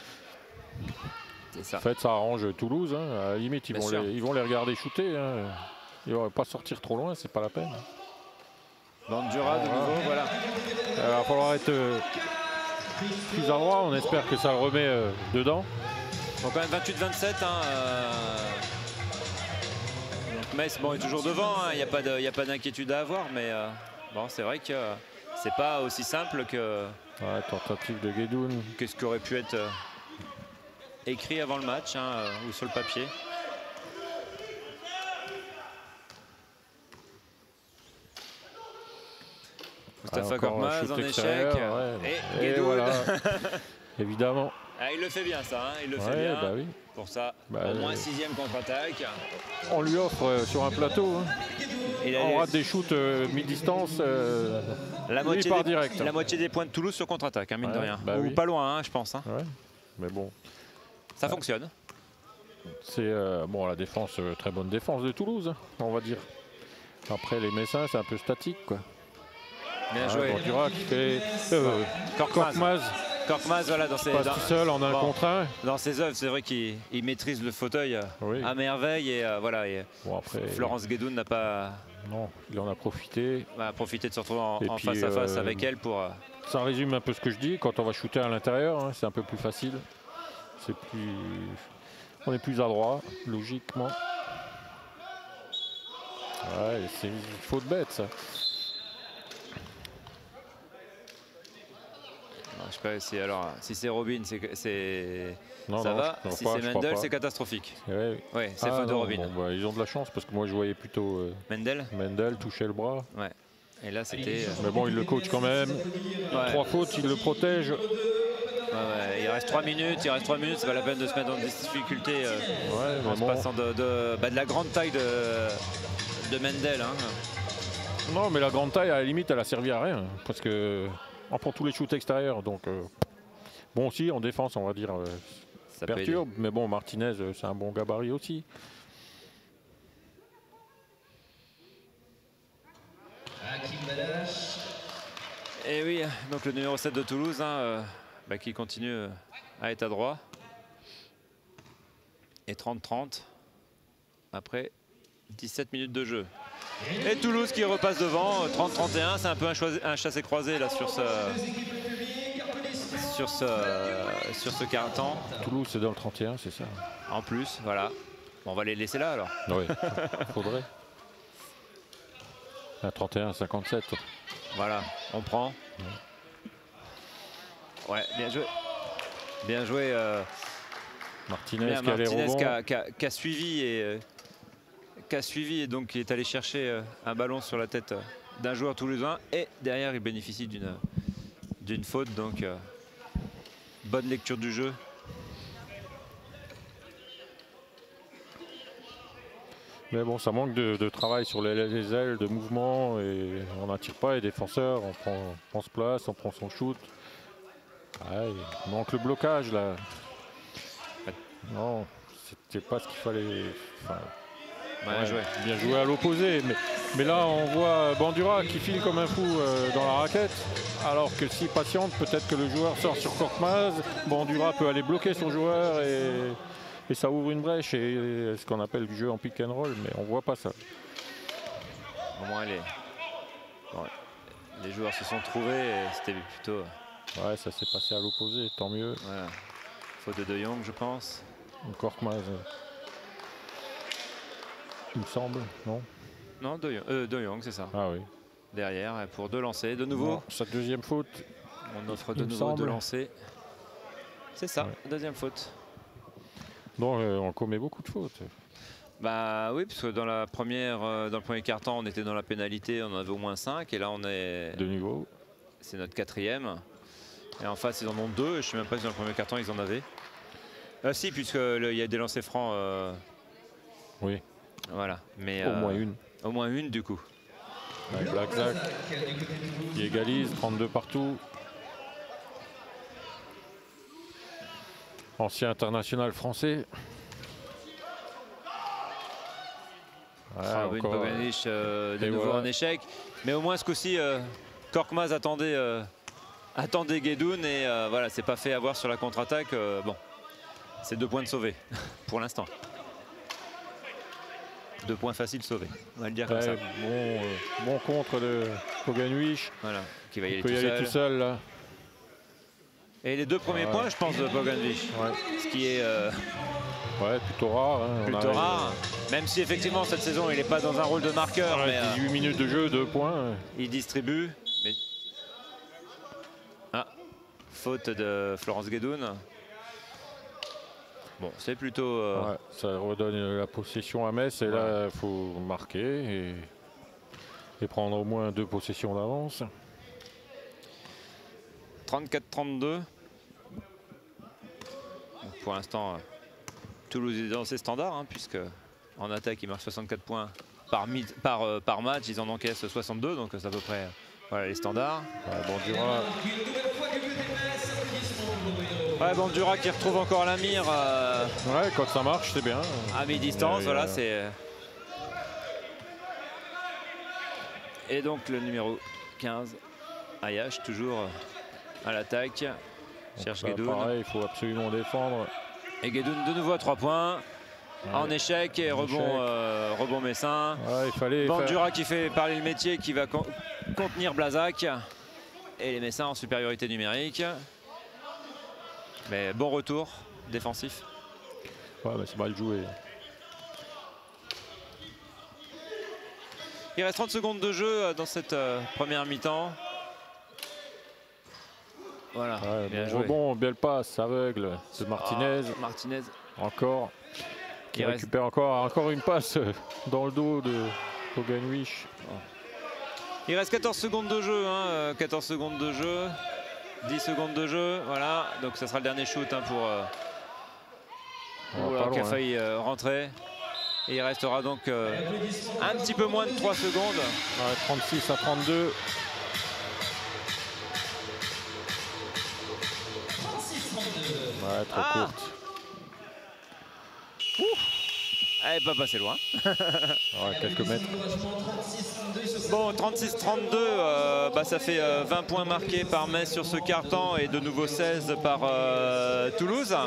Ça. En fait, ça arrange Toulouse. Hein. À la limite, ils vont, les, ils vont les regarder shooter. Hein. Ils ne vont pas sortir trop loin, c'est pas la peine. Bandura de nouveau, voilà. Il va falloir être euh, plus adroit. On espère que ça le remet euh, dedans. Donc quand même vingt-huit vingt-sept. Hein, euh... Donc Metz bon, est toujours devant. Il hein. n'y a pas d'inquiétude à avoir. Mais euh, bon, c'est vrai que euh, c'est pas aussi simple que. Ouais, tentative de Guédoun. Qu'est-ce qui aurait pu être. Euh... écrit avant le match hein, euh, ou sur le papier. Mustapha Korkmaz en échec. Ouais, et Guédoun. Voilà. Évidemment. Ah, il le fait bien ça, hein, il le ouais, fait bien. Bah oui. Pour ça, bah, au moins sixième contre-attaque. On lui offre euh, sur un plateau. Hein. Et on rate des shoots euh, mi-distance. Euh, la, moitié des, direct, la hein. moitié des points de Toulouse sur contre-attaque, hein, mine ouais, de rien. Bah Ou oui. pas loin, hein, je pense. Hein. Ouais, mais bon. Ça fonctionne. C'est euh, bon, la défense, euh, très bonne défense de Toulouse, hein, on va dire. Après les Messins, c'est un peu statique, quoi. Bien Ah, joué. Bandura qui fait euh, Korkmaz. Korkmaz Korkmaz, voilà, dans ses, passe dans, tout seul en un bon, contre un. dans ses œuvres, c'est vrai qu'il il maîtrise le fauteuil Oui. à merveille. Et euh, voilà, et Bon, après, Florence Guédoun n'a pas non, il en a profité. bah, profité de se retrouver en, Et en puis, face à face euh, avec elle pour. euh, Ça résume un peu ce que je dis. Quand on va shooter à l'intérieur, hein, c'est un peu plus facile. C'est plus, on est plus adroit, logiquement. Ouais, c'est une faute bête, ça. je sais pas si alors si c'est Robin, c'est c'est Non, ça non, va. je- non, Si pas, c'est je crois Mendel, pas. c'est catastrophique. Ouais. Oui, c'est Ah, faute de non, Robin. bon, bah, ils ont de la chance parce que moi je voyais plutôt euh, Mendel. Mendel toucher le bras. Ouais. Et là, c'était. euh, Mais bon, il le coach quand même. ouais. Trois fautes, il le protège. Ouais, ouais, il reste trois minutes, il reste trois minutes, c'est pas la peine de se mettre dans des difficultés euh, Ouais, mais en se bon. passant de, de, bah, de la grande taille de, de Mendel. Hein. Non, mais la grande taille, à la limite, elle a servi à rien. Parce que on prend tous les shoots extérieurs. Donc, euh, bon, aussi, en défense, on va dire, euh, Ça peut aider. perturbe. Mais bon, Martinez, euh, c'est un bon gabarit aussi. Hakim Badash. Et oui, donc le numéro sept de Toulouse hein, euh, bah, qui continue euh, à être à droit. Et trente trente après dix-sept minutes de jeu. Et Toulouse qui repasse devant, trente trente et un, c'est un peu un, choisi- un chassé-croisé là sur ce, sur ce, sur ce quart-temps. Toulouse, c'est dans le trente et un, c'est ça? En plus, voilà. Bon, on va les laisser là alors. Oui, faudrait. À trente et un à cinquante-sept. Voilà, on prend. Ouais, bien joué. Bien joué. Euh, Martinez bien, qui a les Martinez rebonds. qui a, qui a- qui a suivi et euh, qui a suivi et donc qui est allé chercher euh, un ballon sur la tête euh, d'un joueur toulousain et derrière il bénéficie d'une d'une faute donc euh, bonne lecture du jeu. Mais bon, ça manque de, de travail sur les, les ailes, de mouvement. Et on n'attire pas les défenseurs. On prend, on prend se place, on prend son shoot. Ouais, il manque le blocage là. Non, c'était pas ce qu'il fallait. Enfin, Bien ouais, joué. bien joué à l'opposé. Mais, mais là, on voit Bandura qui file comme un fou euh, dans la raquette. Alors que s'il patiente, peut-être que le joueur sort sur Korkmaz. Bandura peut aller bloquer son joueur et, et ça ouvre une brèche. Et, et ce qu'on appelle du jeu en pick and roll. Mais on voit pas ça. Au moins les, bon, les joueurs se sont trouvés et c'était plutôt Ouais, ça s'est passé à l'opposé, tant mieux. voilà, faute de De Jong je pense. Korkmaz, il me semble, non? Non, De Jong, euh, De Jong c'est ça. Ah oui. Derrière pour deux lancers. De nouveau, Bon, sa deuxième faute. on offre il de me nouveau deux semble. lancers. C'est ça, Ouais. deuxième faute. Donc euh, on commet beaucoup de fautes. Bah oui, parce que dans la première, euh, dans le premier quart-temps, on était dans la pénalité, on en avait au moins cinq, et là on est, De niveau. c'est notre quatrième. Et en face, ils en ont deux. Et je ne sais même pas si dans le premier quart-temps ils en avaient. Ah si, puisque le- il y a des lancers francs. euh, Oui, voilà. Mais au euh, moins une. Au moins une du coup. Avec Black Zach qui égalise, trente-deux partout. Ancien international français. Ah, Robin encore, Bogdanovic, euh, de et nouveau voilà. en échec. Mais au moins ce coup-ci, euh, Korkmaz attendait, euh, attendait Guédoun et euh, voilà, c'est pas fait avoir sur la contre-attaque. euh, bon, c'est deux points de sauvés pour l'instant. Deux points faciles sauvés, on va le dire comme ouais, ça. bon, euh, bon contre de Bogdanovic. Voilà, qui va y Il aller peut tout y aller seul. tout seul là. Et les deux premiers Ouais. points, je pense, de Bogdanovic. Ouais. Ce qui est euh, Ouais, plutôt rare. hein. On plutôt arrive- rare. Même si effectivement cette saison il n'est pas dans un rôle de marqueur, Ouais, mais euh, dix-huit minutes de jeu, deux points. il distribue. Mais... Ah, faute de Florence Guédoun. Bon, c'est plutôt. euh, Ouais, ça redonne la possession à Metz et là il faut marquer et, et prendre au moins deux possessions d'avance. trente-quatre trente-deux. Donc, pour l'instant, euh, Toulouse est dans ses standards, hein, puisque en attaque, ils marquent soixante-quatre points par, mi- par, euh, par match. Ils en encaissent soixante-deux, donc c'est à peu près euh, voilà, les standards. Ouais, Bandura, Ouais, Bandura qui retrouve encore la mire euh, ouais, quand ça marche, c'est bien. à mi-distance. Ouais, Voilà, ouais. c'est. Et donc le numéro quinze, Ayash, toujours à l'attaque. Cherche Guedoun. Pareil, il faut absolument défendre. Et Guedoun de nouveau à trois points. Ouais. En échec et en rebond, échec. Euh, rebond messin. Ouais, il fallait Bandura faire... qui fait parler le métier, qui va con contenir Blazac. Et les Messins en supériorité numérique. Mais bon retour défensif. Ouais, bah c'est mal joué. Il reste trente secondes de jeu dans cette euh, première mi-temps. Voilà, ouais, bien bon joué. Rebond, belle passe aveugle de Martinez. Ah, Martinez. Encore. Qui il récupère reste... encore, encore une passe dans le dos de Poganuich. Il reste quatorze secondes de jeu. Hein, quatorze secondes de jeu. dix secondes de jeu. Voilà, donc ça sera le dernier shoot hein, pour... Euh, pour qui a failli euh, rentrer. Et il restera donc euh, un petit peu moins de trois secondes. Ouais, trente-six à trente-deux. Ouais, trop ah courte. Ouh. Elle n'est pas passée loin. Ouais, quelques mètres. Bon, trente-six trente-deux, euh, bah, ça fait euh, vingt points marqués par Metz sur ce quart-temps et de nouveau seize par euh, Toulouse.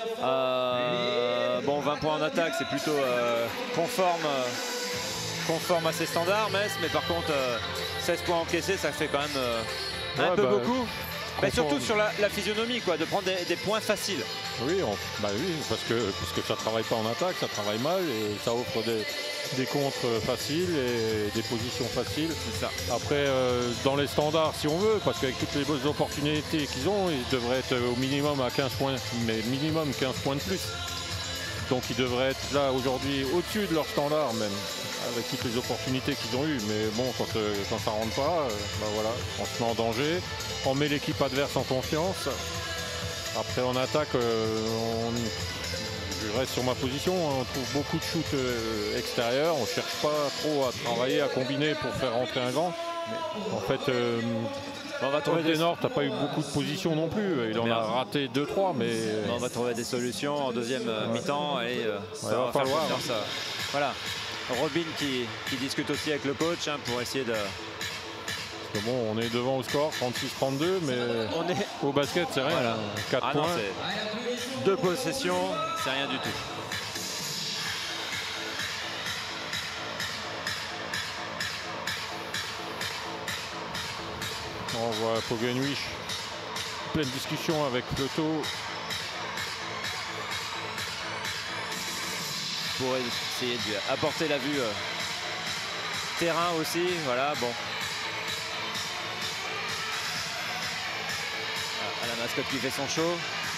Euh, bon, vingt points en attaque, c'est plutôt euh, conforme, euh, conforme à ses standards, Metz, mais par contre, euh, seize points encaissés, ça fait quand même euh, un ouais, peu bah, beaucoup. Mais surtout sur la, la physionomie, quoi, de prendre des, des points faciles. Oui, on, bah oui, parce que, parce que ça ne travaille pas en attaque, ça travaille mal et ça offre des, des contres faciles et des positions faciles. C'est ça. Après, euh, dans les standards, si on veut, parce qu'avec toutes les bonnes opportunités qu'ils ont, ils devraient être au minimum à quinze points, mais minimum quinze points de plus. Donc ils devraient être là aujourd'hui au-dessus de leur standard même, avec toutes les opportunités qu'ils ont eues. Mais bon, quand, euh, quand ça ne rentre pas, euh, bah voilà, on se met en danger, on met l'équipe adverse en confiance. Après en attaque, euh, on, je reste sur ma position, hein, on trouve beaucoup de shoots euh, extérieurs, on ne cherche pas trop à travailler, à combiner pour faire rentrer un grand. Mais en fait, euh, on va trouver des Nord n'a pas eu beaucoup de positions non plus, il en a raté deux trois, mais... On va trouver des solutions en deuxième ouais. mi-temps et euh, ça ouais, va, va faire falloir. Ça. Voilà, Robin qui, qui discute aussi avec le coach hein, pour essayer de... Parce que bon, on est devant au score, trente-six trente-deux, mais on est... au basket, c'est rien. Voilà. quatre ah points. Non, deux possessions, c'est rien du tout. On voit Poganuich, pleine discussion avec Floto. Pour essayer d'apporter la vue euh, terrain aussi, voilà, bon. À la mascotte qui fait son show.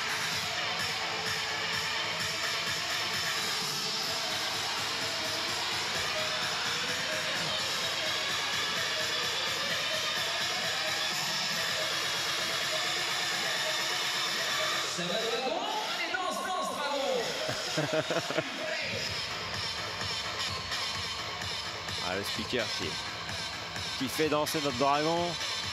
Ça va dragon et danse, danse dragon. Ah, le speaker qui, qui fait danser notre dragon.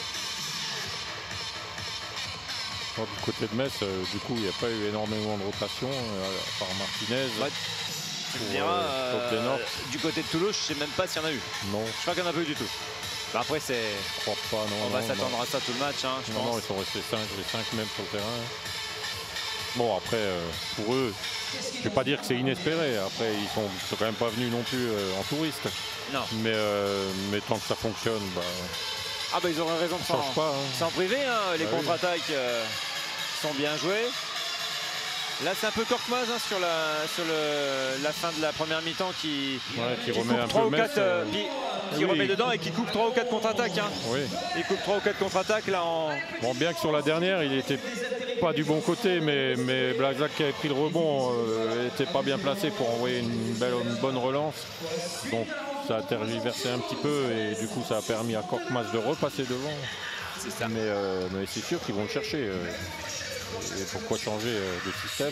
Bon, du côté de Metz, euh, du coup, il n'y a pas eu énormément de rotation, euh, par Martinez. Ouais, tu me diras, euh, euh, du côté de Toulouse, je ne sais même pas s'il y en a eu. Non. Je crois qu'il n'y en a pas eu du tout. Bah après, c'est. Je crois pas, non. On non, va s'attendre à ça tout le match, hein, je non, pense. non, ils sont restés cinq, les cinq même sur le terrain. Bon, après, euh, pour eux, je ne vais pas dire que c'est inespéré. Après, ils sont, sont quand même pas venus non plus euh, en touriste. Non. Mais, euh, mais tant que ça fonctionne, bah, ah bah ils auraient raison de s'en hein. priver. Hein. Les bah contre-attaques oui. euh, sont bien jouées. Là, c'est un peu Korkmaz hein, sur, la, sur le, la fin de la première mi-temps qui, ouais, qui, qui remet coupe un trois peu ou quatre, euh, Metz, qui, qui oui. remet dedans et qui coupe trois ou quatre contre-attaques. Hein. Oui. Il coupe trois ou quatre contre-attaques là en. Bon, bien que sur la dernière, il était pas du bon côté, mais, mais Blazac qui avait pris le rebond n'était euh, pas bien placé pour envoyer une, belle, une bonne relance. Donc ça a tergiversé un petit peu et du coup ça a permis à Korkmaz de repasser devant. C'est ça. Mais, euh, mais c'est sûr qu'ils vont le chercher. Euh, et pourquoi changer euh, de système?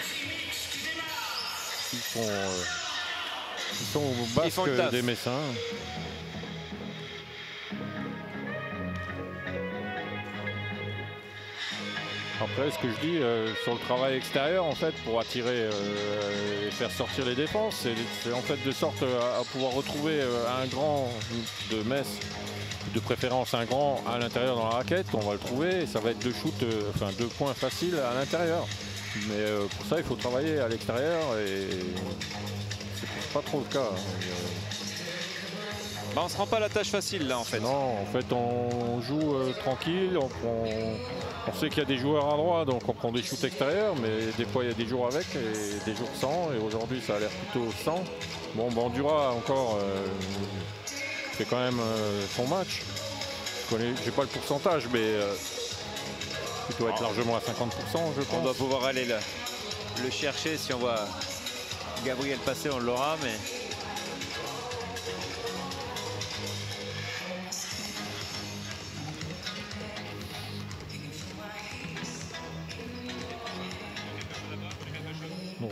Ils sont, euh, ils sont au basque des Messins. Après, ce que je dis euh, sur le travail extérieur, en fait, pour attirer euh, et faire sortir les défenses, c'est en fait de sorte à, à pouvoir retrouver euh, un grand de Metz, de préférence un grand à l'intérieur dans la raquette. On va le trouver et ça va être deux shoots, euh, enfin deux points faciles à l'intérieur. Mais euh, pour ça, il faut travailler à l'extérieur et c'est pas trop le cas. Bah, on se rend pas la tâche facile là en fait. Non, en fait on joue euh, tranquille, on, prend, on sait qu'il y a des joueurs à droite, donc on prend des shoots extérieurs, mais des fois il y a des jours avec et des jours sans, et aujourd'hui ça a l'air plutôt sans. Bon, Bandura encore euh, fait quand même euh, son match. Je connais, j'ai pas le pourcentage, mais euh, il doit être largement à cinquante pour cent, je pense. On doit pouvoir aller le, le chercher. Si on voit Gabriel passer, on l'aura, mais. Bon.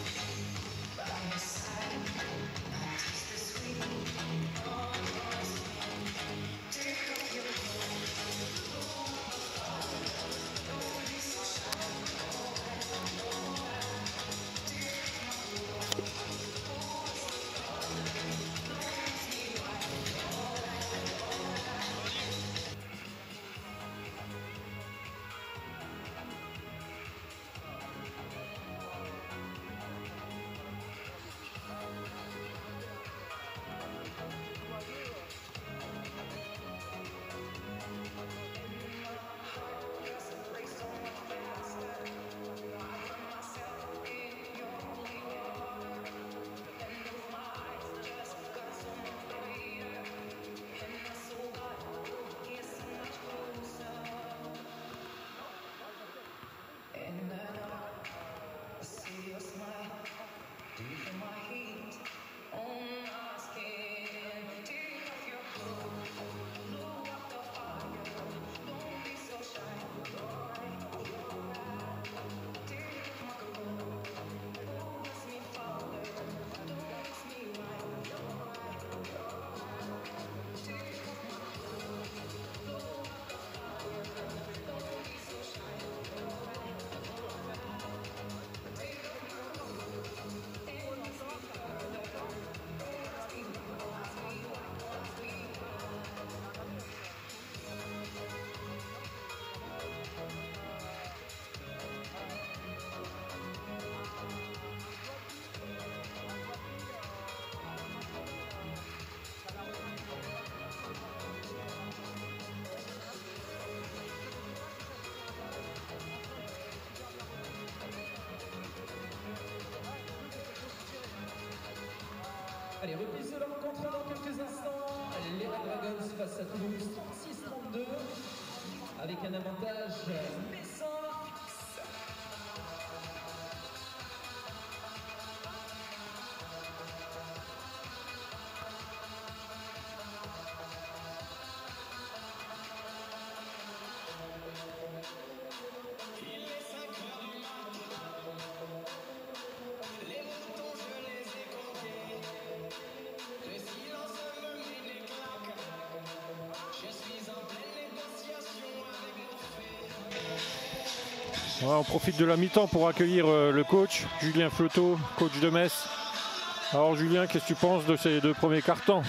Allez, reprise de la rencontre dans quelques instants. Les Red Dragons face à Toulouse, trente-six trente-deux, avec un avantage messin. Ouais, on profite de la mi-temps pour accueillir euh, le coach, Julien Fleuteau, coach de Metz. Alors Julien, qu'est-ce que tu penses de ces deux premiers cartons?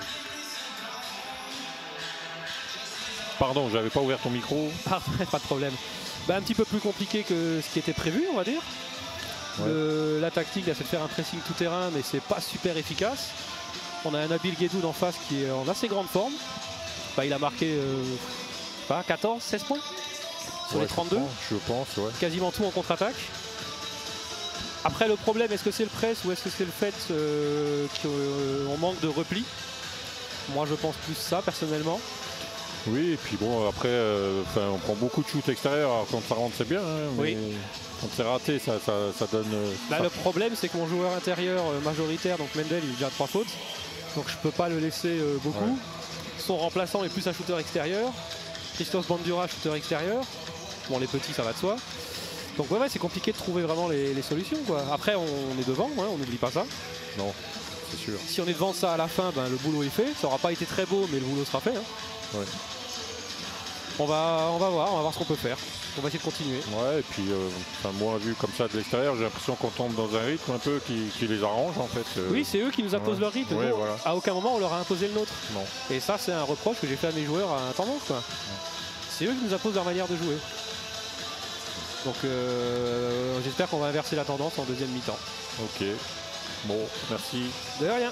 Pardon, j'avais pas ouvert ton micro. Ah, pas de problème. Bah, un petit peu plus compliqué que ce qui était prévu, on va dire. Ouais. Le, la tactique, c'est de faire un pressing tout terrain, mais c'est pas super efficace. On a un Nabil Guédoud en face qui est en assez grande forme. Bah, il a marqué euh, pas, quatorze, seize points sur ouais, les trente-deux. Je pense, ouais. Quasiment tout en contre-attaque. Après, le problème, est-ce que c'est le press ou est-ce que c'est le fait euh, qu'on manque de repli? Moi, je pense plus ça, personnellement. Oui, et puis bon, après, euh, on prend beaucoup de shoots extérieurs. Alors quand ça rentre, c'est bien, hein, mais oui. Quand c'est raté, ça, ça, ça donne... Euh, bah, ça... Le problème, c'est que mon joueur intérieur euh, majoritaire, donc Mendel, il est déjà à trois fautes. Donc je peux pas le laisser euh, beaucoup. Ouais. Son remplaçant est plus un shooter extérieur. Christophe Bandura, shooter extérieur. Bon, les petits, ça va de soi. Donc ouais, ouais c'est compliqué de trouver vraiment les, les solutions, quoi. Après, on est devant, hein, on n'oublie pas ça. Non, c'est sûr. Si on est devant ça à la fin, ben, le boulot est fait. Ça n'aura pas été très beau, mais le boulot sera fait. Hein. Ouais. On va, on va voir, on va voir ce qu'on peut faire. on va essayer de continuer. Ouais, et puis euh, enfin, moi vu comme ça de l'extérieur, j'ai l'impression qu'on tombe dans un rythme un peu qui, qui les arrange en fait. Euh, Oui, c'est eux qui nous imposent ouais. leur rythme. Ouais, Nous, voilà. à aucun moment on leur a imposé le nôtre. Non. Et ça, c'est un reproche que j'ai fait à mes joueurs à tendance, quoi. C'est eux qui nous imposent leur manière de jouer. Donc euh, j'espère qu'on va inverser la tendance en deuxième mi-temps. Ok. Bon, merci. De rien.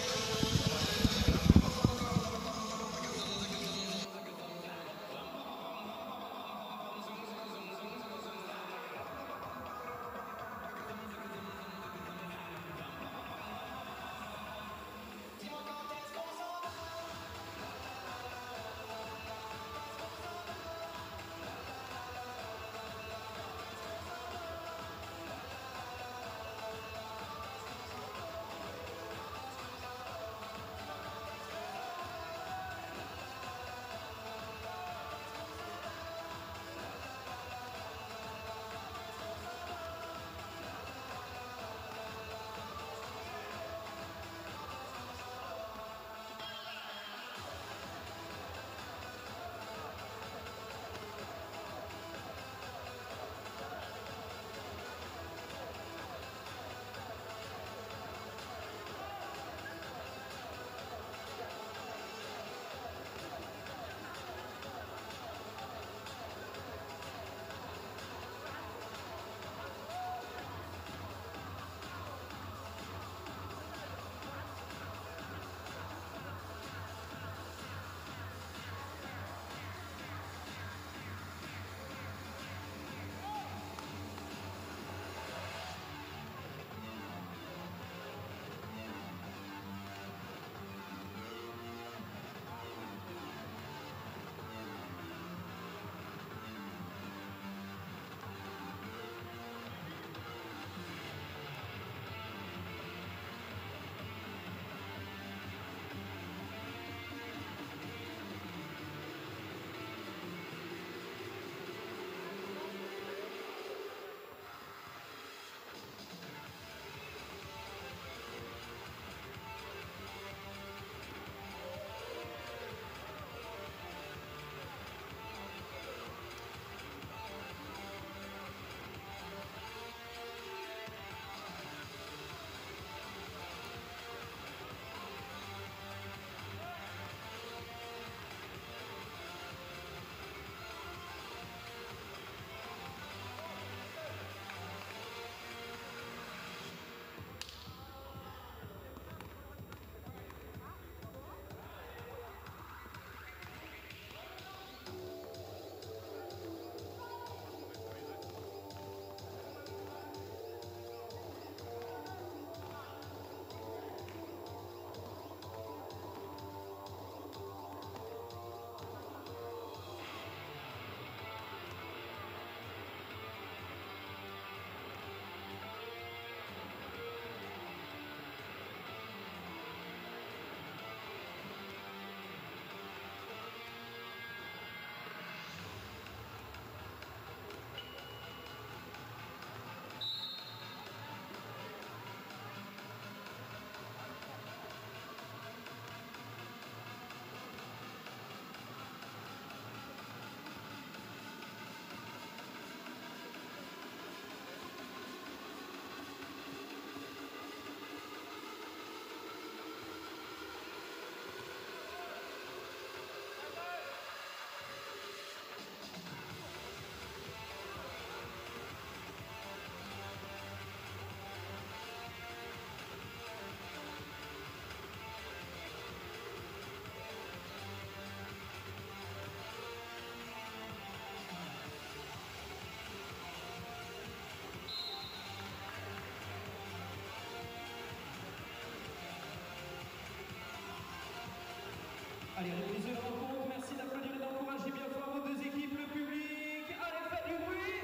Allez, reprise de la rencontre, merci d'applaudir et d'encourager bien fort vos deux équipes, le public. Allez, faites du bruit.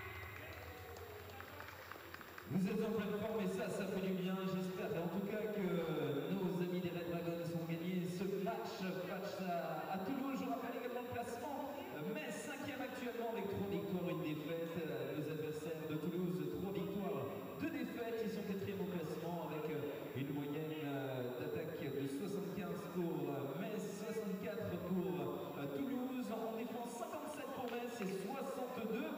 Vous êtes en pleine forme et ça, ça fait du bien. J'espère en tout cas que nos amis des Red Dragons ont gagné ce match. Match à, à Toulouse, je rappelle également le classement. Mais cinquième actuellement avec trois victoires, une défaite. Nos adversaires de Toulouse, trois victoires, deux défaites. Ils sont quatrième au classement avec une moyenne d'attaque de soixante-quinze pour Metz, soixante-quatre pour Toulouse. En défense, cinquante-sept pour Metz et soixante-deux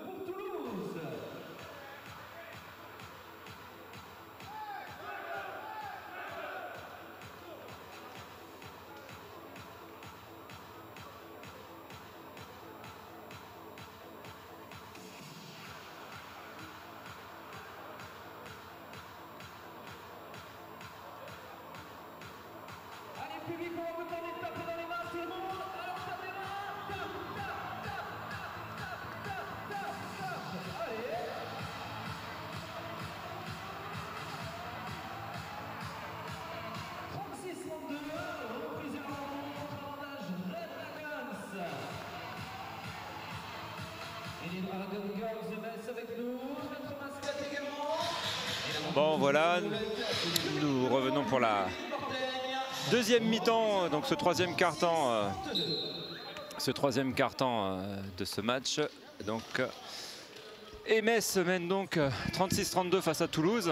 Bon voilà, nous revenons pour la deuxième mi-temps, donc ce troisième quart-temps, euh, ce troisième quart-temps euh, de ce match. Donc, euh, et Metz mène donc trente-six trente-deux face à Toulouse.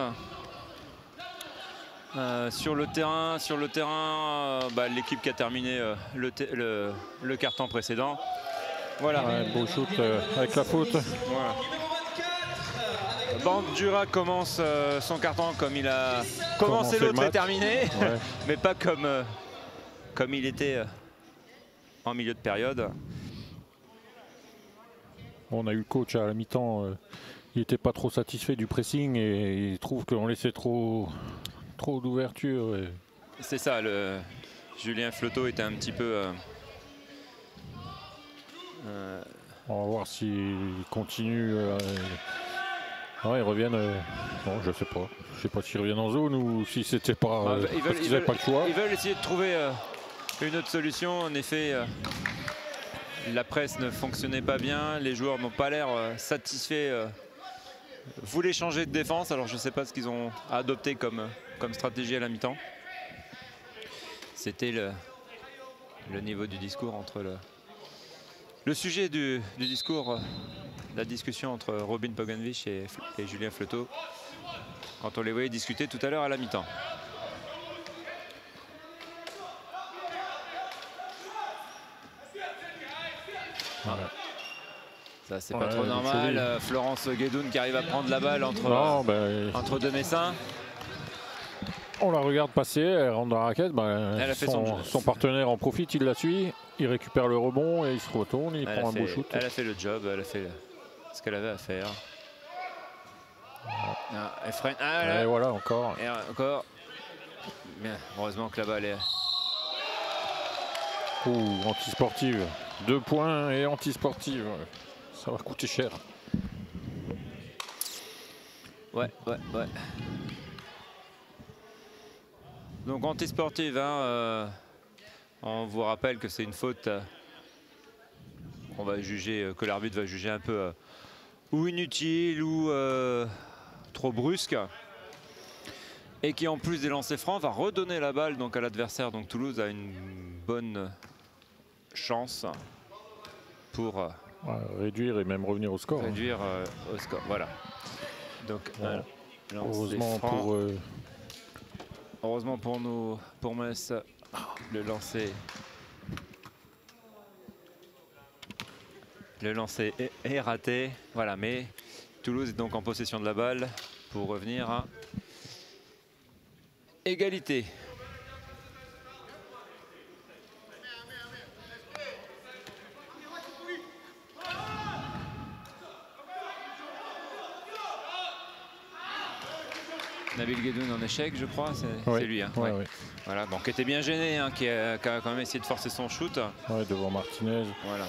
Euh, sur le terrain, sur le terrain, euh, bah, l'équipe qui a terminé euh, le, le, le quart-temps précédent. Voilà. Ouais, beau shoot euh, avec la faute. Voilà. Bandura commence euh, son carton comme il a commencé l'autre et terminé, ouais. Mais pas comme, euh, comme il était euh, en milieu de période. On a eu le coach à la mi-temps, euh, il n'était pas trop satisfait du pressing et il trouve qu'on laissait trop, trop d'ouverture. Et... C'est ça, le Julien Flotteau était un petit peu... Euh, euh... On va voir s'il continue... Euh, Ouais, ils reviennent. Euh... Bon, je sais pas. Je sais pas s'ils reviennent en zone ou si c'était pas. Euh, ah, ils veulent, parce qu'ils n'avaient pas le choix. Ils veulent essayer de trouver euh, une autre solution. En effet, euh, la presse ne fonctionnait pas bien. Les joueurs n'ont pas l'air euh, satisfaits. Euh, voulaient changer de défense. Alors je ne sais pas ce qu'ils ont adopté comme, comme stratégie à la mi-temps. C'était le, le niveau du discours entre le. Le sujet du, du discours, euh, la discussion entre Robin Pogonovich et, et Julien Flotteau, quand on les voyait discuter tout à l'heure à la mi-temps. Voilà. Ça, c'est ouais, pas trop normal. Euh, Florence Guédoun qui arrive à prendre la balle entre, non, ben, entre deux Messins. On la regarde passer, elle rentre dans la raquette, bah, elle a fait son, son, son partenaire en profite, il la suit, il récupère le rebond et il se retourne, il elle prend un fait, beau shoot. Elle a fait le job, elle a fait ce qu'elle avait à faire. Ah, elle freine. Ah, là. Et voilà, encore. Et encore. Bien, heureusement que la balle est... Ouh, anti-sportive. Deux points et anti-sportive. Ça va coûter cher. Ouais, ouais, ouais. Donc anti-sportive, hein, euh, on vous rappelle que c'est une faute euh, qu'on va juger, euh, que l'arbitre va juger un peu euh, ou inutile ou euh, trop brusque, et qui en plus des lancers francs va redonner la balle donc à l'adversaire. Donc Toulouse a une bonne chance pour euh, ouais, réduire et même revenir au score. Réduire euh, au score, voilà. Donc ouais. Heureusement pour euh, Heureusement pour nous, pour Metz, le lancer, le lancer est, est raté. Voilà, mais Toulouse est donc en possession de la balle pour revenir à égalité. Nabil Guédoun en échec, je crois, c'est oui, lui. Hein. Ouais, ouais. Oui. Voilà, bon, qui était bien gêné, hein, qui, a, qui a quand même essayé de forcer son shoot. Ouais, devant Martinez. Voilà.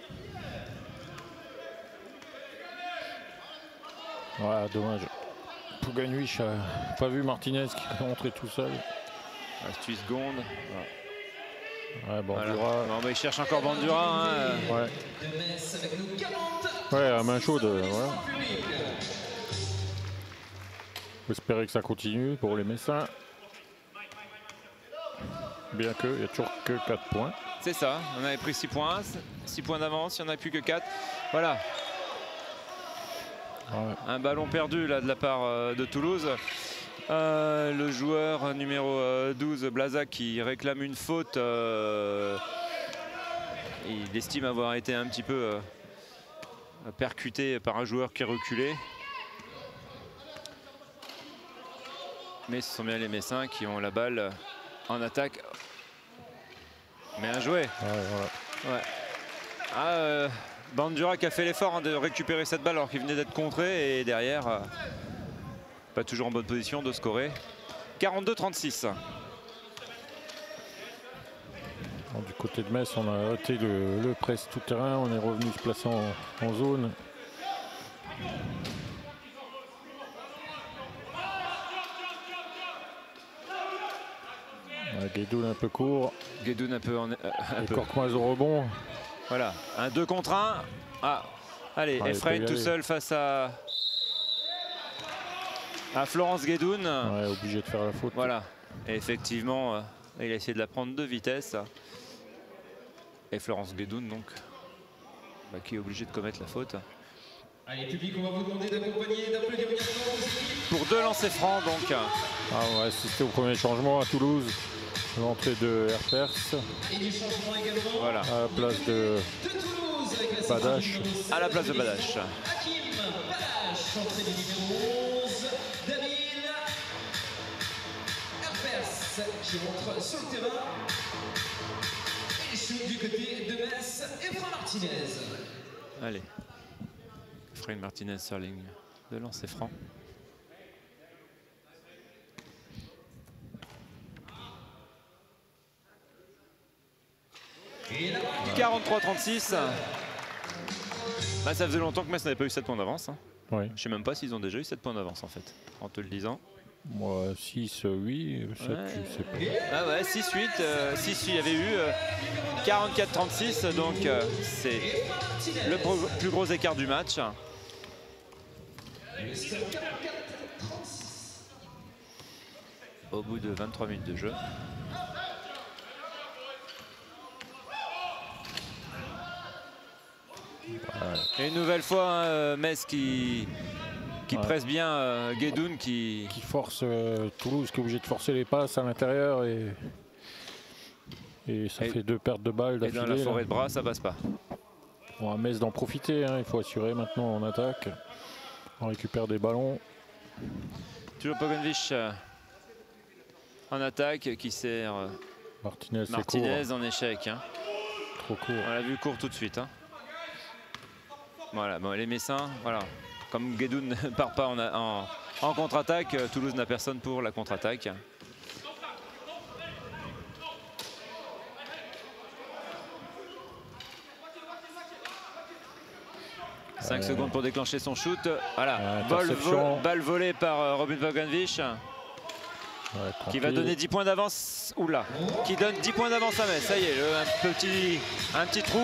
Ouais, dommage. Pogonovich n'a pas vu Martinez qui est rentré tout seul. Reste huit secondes. Ouais, ouais Bandura. Voilà. Bon, bah, il cherche encore Bandura. Hein. Ouais. Ouais, à main chaude. Voilà. Faut espérer que ça continue pour les Messins. Bien que, il n'y a toujours que quatre points. C'est ça, on avait pris six points, six points d'avance, il n'y en a plus que quatre. Voilà. Ouais. Un ballon perdu là de la part euh, de Toulouse. Euh, le joueur numéro euh, douze, Blazac, qui réclame une faute. Euh, il estime avoir été un petit peu euh, percuté par un joueur qui est reculé. Mais ce sont bien les Messins qui ont la balle en attaque. Mais un jouet. Ouais, ouais. Ouais. Ah, euh, Bandura qui a fait l'effort hein, de récupérer cette balle alors qu'il venait d'être contré. Et derrière, euh, pas toujours en bonne position de scorer. quarante-deux trente-six. Du côté de Metz, on a arrêté le, le press tout terrain. On est revenu se placer en, en zone. Guédoun un peu court. Guédoun un peu en. Euh, un et peu. Korkmaz au rebond. Voilà, un deux contre un. Ah, allez, ah, Efrain tout seul face à. à Florence Guédoun. Ouais, obligé de faire la faute. Voilà. Et effectivement, euh, il a essayé de la prendre de vitesse. Et Florence Guédoun, donc, bah, qui est obligé de commettre la faute. Allez, public, on va vous demander d'accompagner et d'applaudir bien fort vos équipes. Pour deux lancers francs, donc. Ah, on va assister au premier changement à Toulouse. L'entrée de Herpers. Et du changement également. Voilà. À la place de De Toulouse avec la Badache. sélection numéro À la place de Badache. Hakim Badache, entrée du numéro onze. David Herpers qui rentre sur le terrain. Et shoot du côté de Metz, Efrain Martinez. Allez. Efrain Martinez sur la ligne de lancer franc. quarante-trois trente-six. Bah, ça faisait longtemps que Metz n'avait pas eu sept points d'avance. Hein. Oui. Je sais même pas s'ils ont déjà eu sept points d'avance en fait, en te le disant. Moi, six, oui, sept, Ouais. je sais pas. Ah ouais, six huit, euh, six il y avait eu euh, quarante-quatre trente-six, donc euh, c'est le pro- plus gros écart du match. Au bout de vingt-trois minutes de jeu. Et une nouvelle fois, hein, Metz qui, qui Ouais. presse bien euh, Guédoun qui... Qui force euh, Toulouse, qui est obligé de forcer les passes à l'intérieur et, et ça Et- fait deux pertes de balles Et dans la d'affilée. forêt là. de bras, ça passe pas. Bon, à Metz d'en profiter, hein, il faut assurer maintenant en attaque. On récupère des ballons. Toujours Pogonvich euh, en attaque qui sert euh, Martinez, c'est Martinez court, en échec. Hein. trop court. On l'a vu court tout de suite. Hein. Voilà, bon, les Messins, voilà. Comme Guédoun ne part pas en, a- en- en contre-attaque, euh, Toulouse n'a personne pour la contre-attaque. cinq Ouais. secondes pour déclencher son shoot. Voilà, Ouais, Vol- interception. vo- balle volée par euh, Robin Pogonvich Ouais, qui va tranquille. donner dix points d'avance. Oula, qui donne dix points d'avance à Metz. Ça y est, le- un, petit, un petit trou.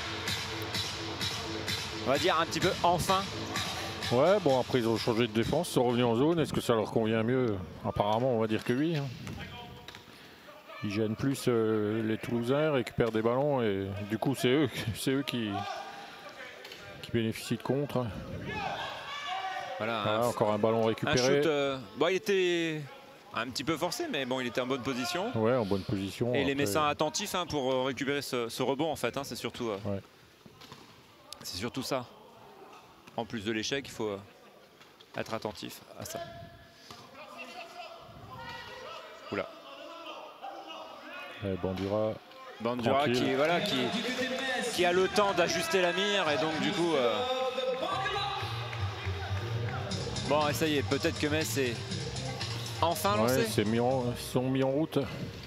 On va dire un petit peu enfin. Ouais, bon, après ils ont changé de défense, ils sont revenus en zone. Est-ce que ça leur convient mieux? Apparemment, on va dire que oui. hein. Ils gênent plus euh, les Toulousains, récupèrent des ballons et du coup, c'est eux, c'est eux qui, qui bénéficient de contre. hein. Voilà, Voilà, un, encore un ballon un récupéré. shoot. euh, bon, il était un petit peu forcé, mais bon, il était en bonne position. Ouais, en bonne position. Et les Après, Messins attentifs hein, pour euh, récupérer ce, ce rebond, en fait. Hein, c'est surtout, euh, Ouais. c'est surtout ça. En plus de l'échec, il faut euh, être attentif à ça. Oula. ouais, Bandura. Bandura Tranquille. qui, voilà, qui, qui a le temps d'ajuster la mire et donc du coup... euh, Bon, et ça y est, peut-être que Metz est enfin lancé. Ouais, c'est mis en- ils sont mis en route.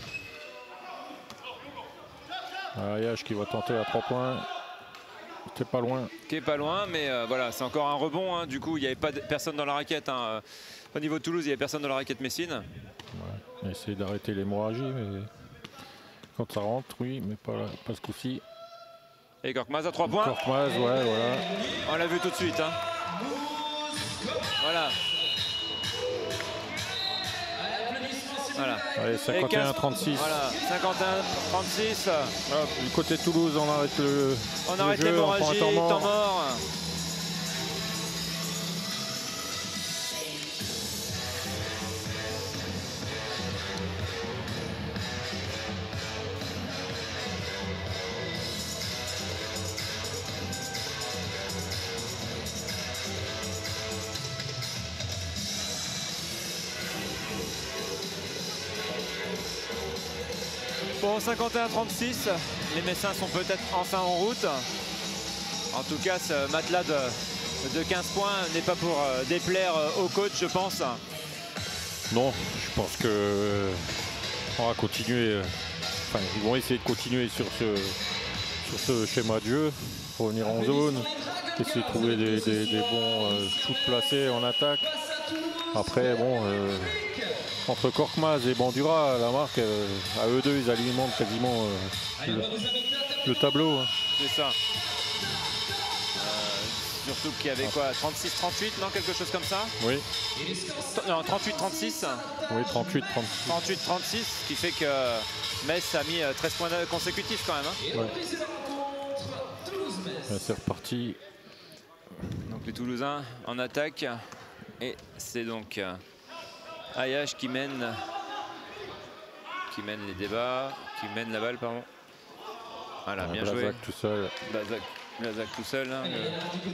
Ayash qui va tenter à trois points. C'est pas loin. Qui est pas loin, mais euh, voilà, c'est encore un rebond. Hein. Du coup, il n'y avait pas de, personne dans la raquette. Hein. Euh, Au niveau de Toulouse, il n'y avait personne dans la raquette Messine. Ouais. On a essayé d'arrêter l'hémorragie, mais quand ça rentre, oui, mais pas, là, pas ce coup-ci. Et Korkmaz à trois points. Korkmaz, ouais, voilà. On l'a vu tout de suite. Hein. Voilà. Voilà. Allez, Et cinquante et un quinze trente-six. Voilà, cinquante et un trente-six. Hop, du côté de Toulouse, on arrête le, On le arrête jeu en l'hémorragie, temps mort. temps mort. Bon, cinquante et un trente-six, les Messins sont peut-être enfin en route. En tout cas, ce matelas de, de quinze points n'est pas pour euh, déplaire euh, au coach, je pense. Non, je pense que euh, on va continuer. euh, Enfin, ils vont essayer de continuer sur ce, sur ce schéma de jeu, revenir en zone, essayer de trouver des, des- des bons euh, shoots placés en attaque. Après, bon, euh, entre Korkmaz et Bandura, la marque, euh, à eux deux, ils alimentent quasiment euh, le, le tableau. hein. C'est ça. Euh, surtout qu'il y avait quoi, trente-six trente-huit, non, quelque chose comme ça? Oui. Non, trente-huit trente-six. Oui, trente-huit trente-six. trente-huit trente-six, ce qui fait que Metz a mis treize points consécutifs quand même. Hein. Ouais. C'est reparti. Donc les Toulousains en attaque. Et c'est donc Ayash qui mène, qui mène les débats, qui mène la balle, pardon. Voilà, bien Blazac joué. tout seul. Blazac, Blazac tout seul. Hein, le...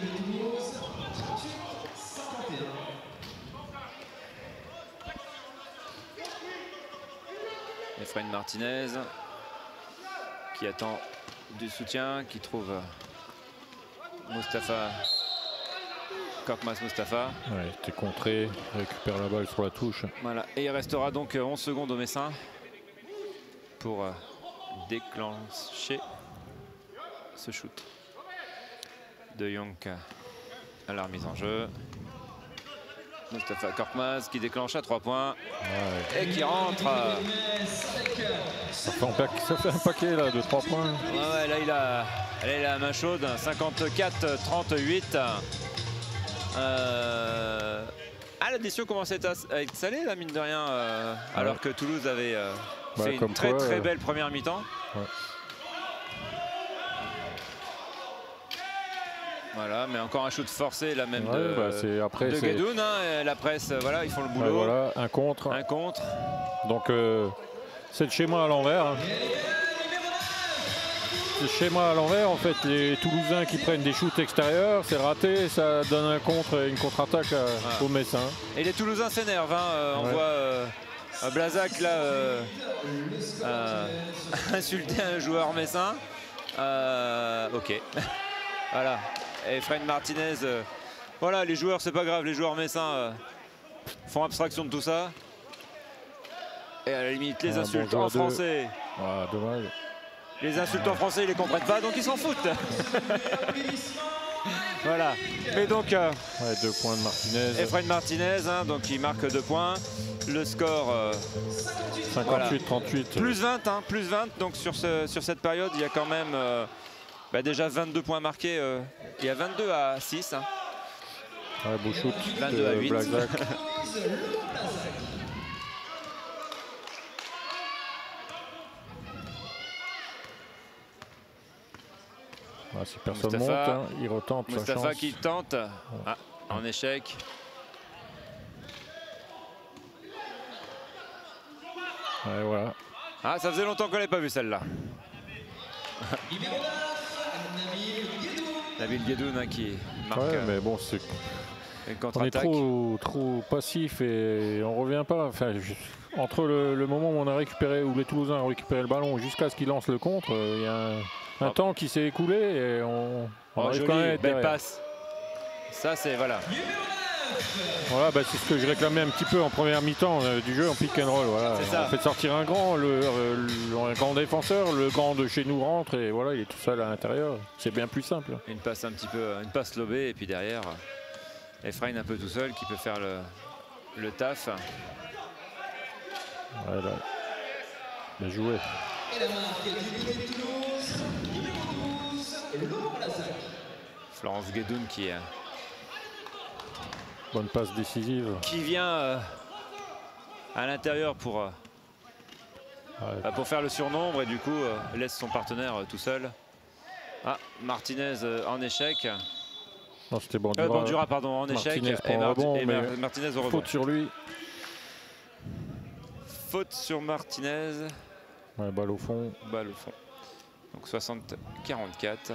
Efrain Martinez qui attend du soutien, qui trouve Mustapha, Korkmaz Mustapha. Ouais, t'es contré, récupère la balle sur la touche. Voilà, et il restera donc onze secondes au Messin pour déclencher ce shoot. De Jong à la remise en jeu. Mustapha Korkmaz qui déclenche à trois points. Ouais. Et qui rentre. Ça fait, un paquet, ça fait un paquet là de trois points. Ouais, ouais, là il a, là, il a la main chaude. cinquante-quatre trente-huit. Euh... Ah, l'addition commence à être salée là, mine de rien. Euh, ouais. Alors que Toulouse avait euh, bah, fait une très quoi, très belle première mi-temps. Ouais. Voilà, mais encore un shoot forcé là même ouais, de, bah après, de Guedoun. Hein, la presse, voilà, ils font le boulot. Ouais, voilà, un contre. Un contre. Donc euh, c'est le schéma à l'envers. Hein. C'est le schéma à l'envers. En fait, les Toulousains qui prennent des shoots extérieurs, c'est raté, ça donne un contre, une contre-attaque ah. au Messin. Et les Toulousains s'énervent. Hein, euh, on ouais. voit euh, Blazac là euh, euh, insulter un joueur messin. Euh, ok. Voilà. Et Efrain Martinez, euh, voilà, les joueurs, c'est pas grave, les joueurs messins euh, font abstraction de tout ça. Et à la limite, les ah, insultes bon en français. Ah, dommage. Les insultes en français, ils les comprennent pas, donc ils s'en foutent. Voilà. Mais donc, euh, ouais, deux points de Martinez. Efrain Martinez, hein, donc il marque deux points. Le score euh, cinquante-huit trente-huit. Voilà. Plus vingt, hein, plus vingt. Donc sur, ce, sur cette période, il y a quand même. Euh, Bah déjà vingt-deux points marqués, euh, il y a vingt-deux à six. Hein. Ouais, beau shoot. vingt-deux à huit. Ah, si personne Mustapha, monte, hein, il retente Mustapha sa chance. qui tente, ah, en échec. Ouais, voilà. Ah, ça faisait longtemps qu'on n'avait pas vu celle-là. Nabil Guedoun hein, qui marque. Ouais, mais bon, c'est. On est trop, trop passif et on revient pas. Enfin, je... entre le, le moment où on a récupéré, où les Toulousains ont récupéré le ballon, jusqu'à ce qu'ils lancent le contre, il y a un, un oh. temps qui s'est écoulé et on. on oh, arrive joli, quand même belle passe. Ça, c'est voilà. Voilà, bah, c'est ce que je réclamais un petit peu en première mi-temps euh, du jeu en pick and roll. Voilà. On fait sortir un grand, le, le, un grand défenseur, le grand de chez nous rentre et voilà, il est tout seul à l'intérieur. C'est bien plus simple. Une passe un petit peu, une passe lobée et puis derrière, Efrain un peu tout seul qui peut faire le, le taf. Voilà. Bien joué. Florence Guedoun qui est. Bonne passe décisive. Qui vient euh, à l'intérieur pour, euh, ouais. pour faire le surnombre et du coup euh, laisse son partenaire euh, tout seul. Ah, Martinez euh, en échec. Non, c'était Bandura. Euh, Bandura, pardon, en Martinez échec. Et, Mar rebond, et Mar Martinez au rebond. Faute sur lui. Faute sur Martinez. Ouais, balle au fond. Balle au fond. Donc soixante quarante-quatre.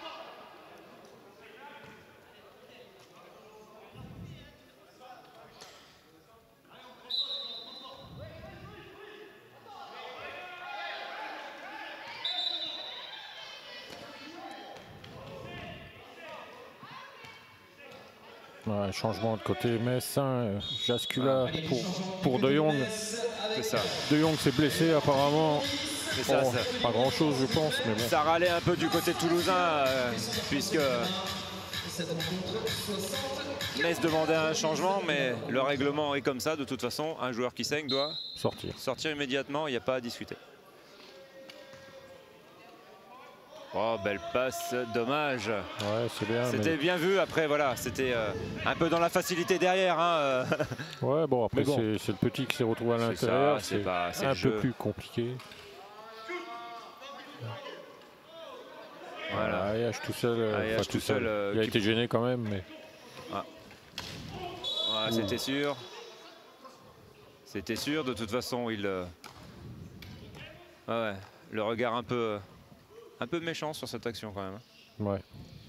Ouais, changement de côté Messin, euh, Jascula pour, pour De Jong. C'est ça. De Jong s'est blessé apparemment. C'est ça, oh, ça. Pas grand chose je pense. Mais bon. Ça râlait un peu du côté toulousain euh, puisque Metz demandait un changement, mais le règlement est comme ça. De toute façon, un joueur qui saigne doit sortir. Sortir immédiatement, il n'y a pas à discuter. Oh, belle passe, dommage. Ouais, c'est bien. C'était mais... bien vu. Après, voilà, c'était euh, un peu dans la facilité derrière. Hein. Ouais, bon, après, bon. c'est le petit qui s'est retrouvé à C'est l'intérieur. ça, c'est C'est pas- c'est un le peu jeu. plus compliqué. Voilà. Ah, Ayash tout seul, euh, Ayash enfin, tout seul, euh, il a qui- été gêné quand même, mais Voilà, c'était sûr. C'était sûr. De toute façon, il. euh, Ouais, ouais, le regard un peu, un peu méchant sur cette action quand même. ouais.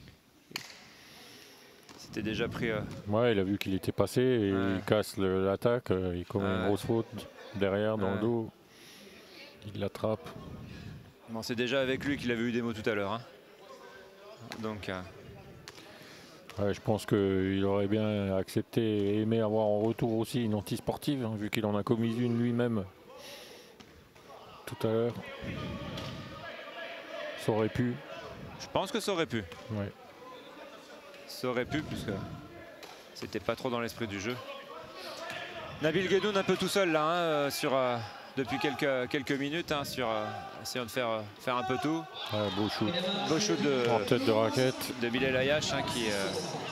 C'était déjà pris. euh, Ouais, il a vu qu'il était passé et Ouais. il casse le- l'attaque, euh, il commet Ouais. une grosse faute derrière, dans Ouais. le dos. Il l'attrape. Bon, c'est déjà avec lui qu'il avait eu des mots tout à l'heure. Hein. Donc. euh, Ouais, je pense qu'il aurait bien accepté et aimé avoir en retour aussi une anti-sportive, hein, vu qu'il en a commis une lui-même tout à l'heure. Ça aurait pu. Je pense que ça aurait pu. Ouais. Ça aurait pu, puisque c'était pas trop dans l'esprit du jeu. Nabil Guedoun un peu tout seul là, hein, euh, sur, euh, depuis quelques, quelques minutes, hein, sur euh, essayant de faire, euh, faire un peu tout. Ouais, beau shoot. Beau shoot de, En tête de raquette. de Bilal Ayash, hein, qui. euh,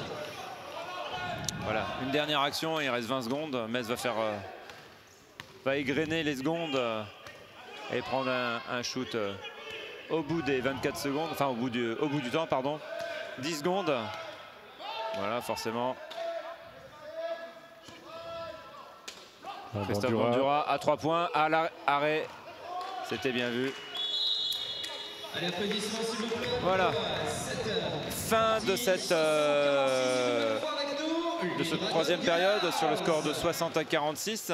voilà, une dernière action, il reste vingt secondes. Metz va faire. euh, va égrener les secondes euh, et prendre un, un shoot euh, au bout des vingt-quatre secondes, enfin au bout du, au bout du temps, pardon. dix secondes. Voilà, forcément. Ouais, Christophe Bandura. Bandura à trois points, à l'arrêt. C'était bien vu. Allez, applaudissements s'il vous plaît. Voilà. Fin de cette, euh, de cette troisième période sur le score de soixante à quarante-six.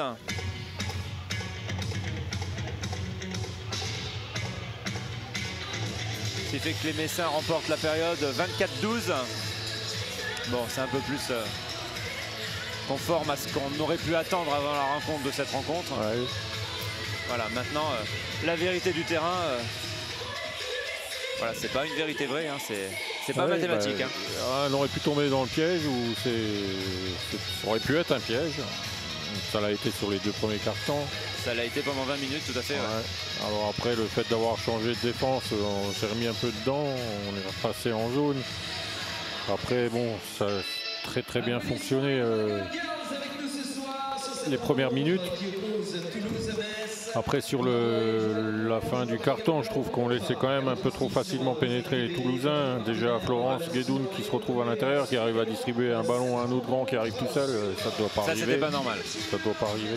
Ce qui fait que les Messins remportent la période vingt-quatre douze. Bon, c'est un peu plus euh, conforme à ce qu'on aurait pu attendre avant la rencontre de cette rencontre. Ouais. Voilà, maintenant, euh, la vérité du terrain, euh, voilà, c'est pas une vérité vraie, hein, c'est c'est pas Ouais, mathématique. bah, hein. ah, on aurait pu tomber dans le piège ou c'est, ça aurait pu être un piège. Ça l'a été sur les deux premiers cartons. Ça l'a été pendant vingt minutes, tout à fait. Ouais. Ouais. Alors après, le fait d'avoir changé de défense, on s'est remis un peu dedans, on est repassé en zone. Après, bon, ça a très très bien fonctionné euh, les premières minutes. Après, sur le, la fin du carton, je trouve qu'on laissait quand même un peu trop facilement pénétrer les Toulousains. Déjà, Florence Guedoun qui se retrouve à l'intérieur, qui arrive à distribuer un ballon à un autre grand qui arrive tout seul, ça ne doit pas Ça, arriver. c'était pas normal. Ça ne doit pas arriver.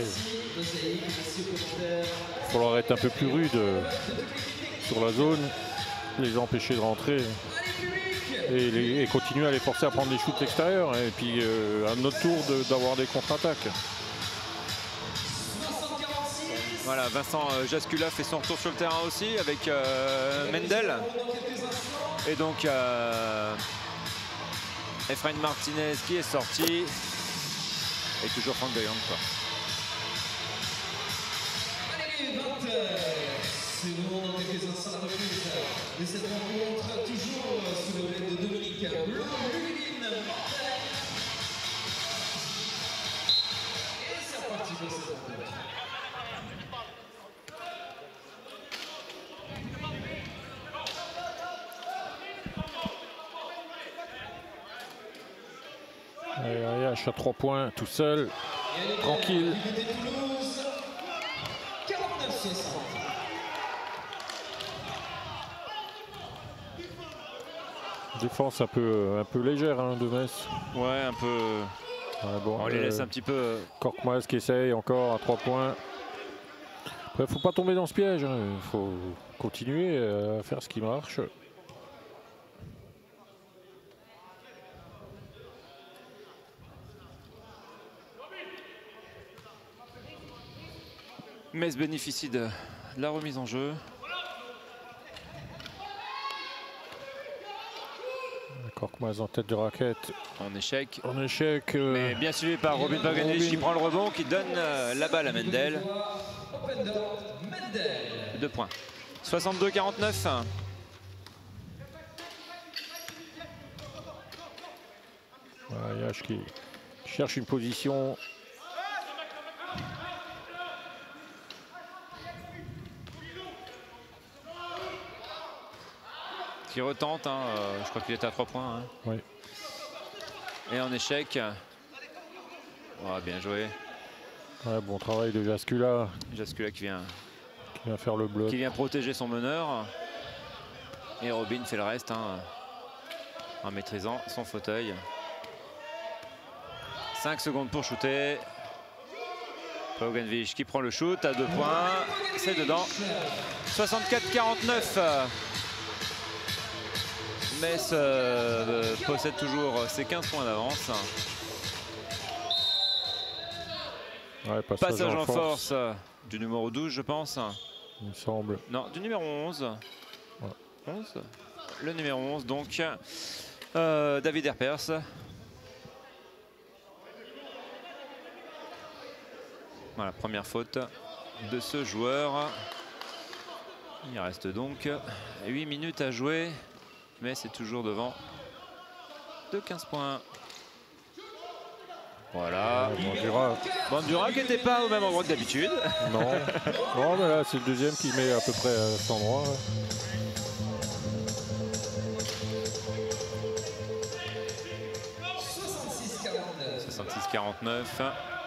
Il faudra être un peu plus rude euh, sur la zone, les empêcher de rentrer et, les, et continuer à les forcer à prendre des shoots extérieurs. Et puis euh, à notre tour d'avoir des contre-attaques. Voilà, Vincent euh, Jascula fait son retour sur le terrain aussi avec euh, Mendel. Et donc euh, Efrain Martinez qui est sorti. Et toujours Franck de Jong, quoi. Allez, vingt secondes dans quelques instants de plus de cette rencontre, toujours sous le bled de Dominique Blanc-Lulivine. Et c'est reparti pour cette rencontre. Ayash à trois points, tout seul, tranquille. quarante-neuf soixante. Défense un peu, un peu légère hein, de Metz. Ouais, un peu. Ouais, bon, On les euh, laisse un petit peu. euh, Korkmaz qui essaye encore à trois points. Après, il ne faut pas tomber dans ce piège. Il hein. faut continuer à faire ce qui marche. Metz bénéficie de la remise en jeu. Korkmaz en tête de raquette. En échec. En échec. euh, Mais bien suivi par Robin Paganovic Robin. qui prend le rebond, qui donne euh, la balle à Mendel. Open door, Mendel. Deux points. soixante-deux quarante-neuf. Ayash qui cherche une position. qui retente, hein, euh, je crois qu'il était à trois points. Hein. Oui. Et en échec. Oh, bien joué. Ouais, bon travail de Jascula. Jascula qui vient, qui vient faire le bloc. Qui vient protéger son meneur. Et Robin fait le reste hein, en maîtrisant son fauteuil. cinq secondes pour shooter. Pavlovic qui prend le shoot à deux points. C'est dedans. soixante-quatre quarante-neuf. Metz euh, possède toujours ses quinze points d'avance. Ouais, passage, passage en, en force. force du numéro douze, je pense. Il me semble. Non, du numéro onze. Ouais. onze. Le numéro onze, donc euh, David Herpers. Voilà, première faute de ce joueur. Il reste donc huit minutes à jouer, mais c'est toujours devant de quinze points. Voilà. Bandura. Bandura qui n'était pas au même endroit que d'habitude. Non. Non, mais là, c'est le deuxième qui met à peu près à cet endroit. Ouais. soixante-six quarante-neuf.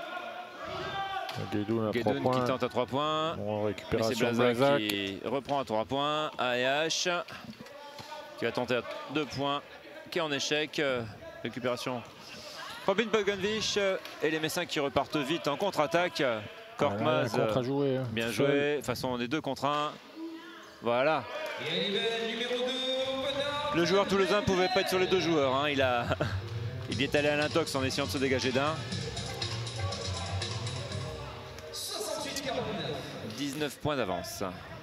Guédoun qui tente à trois points. Bon, récupération c'est Blazac, Blazac qui reprend à trois points. A et H qui va tenter à deux points, qui est en échec. Récupération. Robin Bogdanvich et les Messins qui repartent vite en contre-attaque. Korkmaz, voilà, contre à jouer, hein. bien joué. De toute façon, on est deux contre un. Voilà. Le joueur toulousain ne pouvait pas être sur les deux joueurs. Hein. Il, a... Il est allé à l'intox en essayant de se dégager d'un. dix-neuf points d'avance.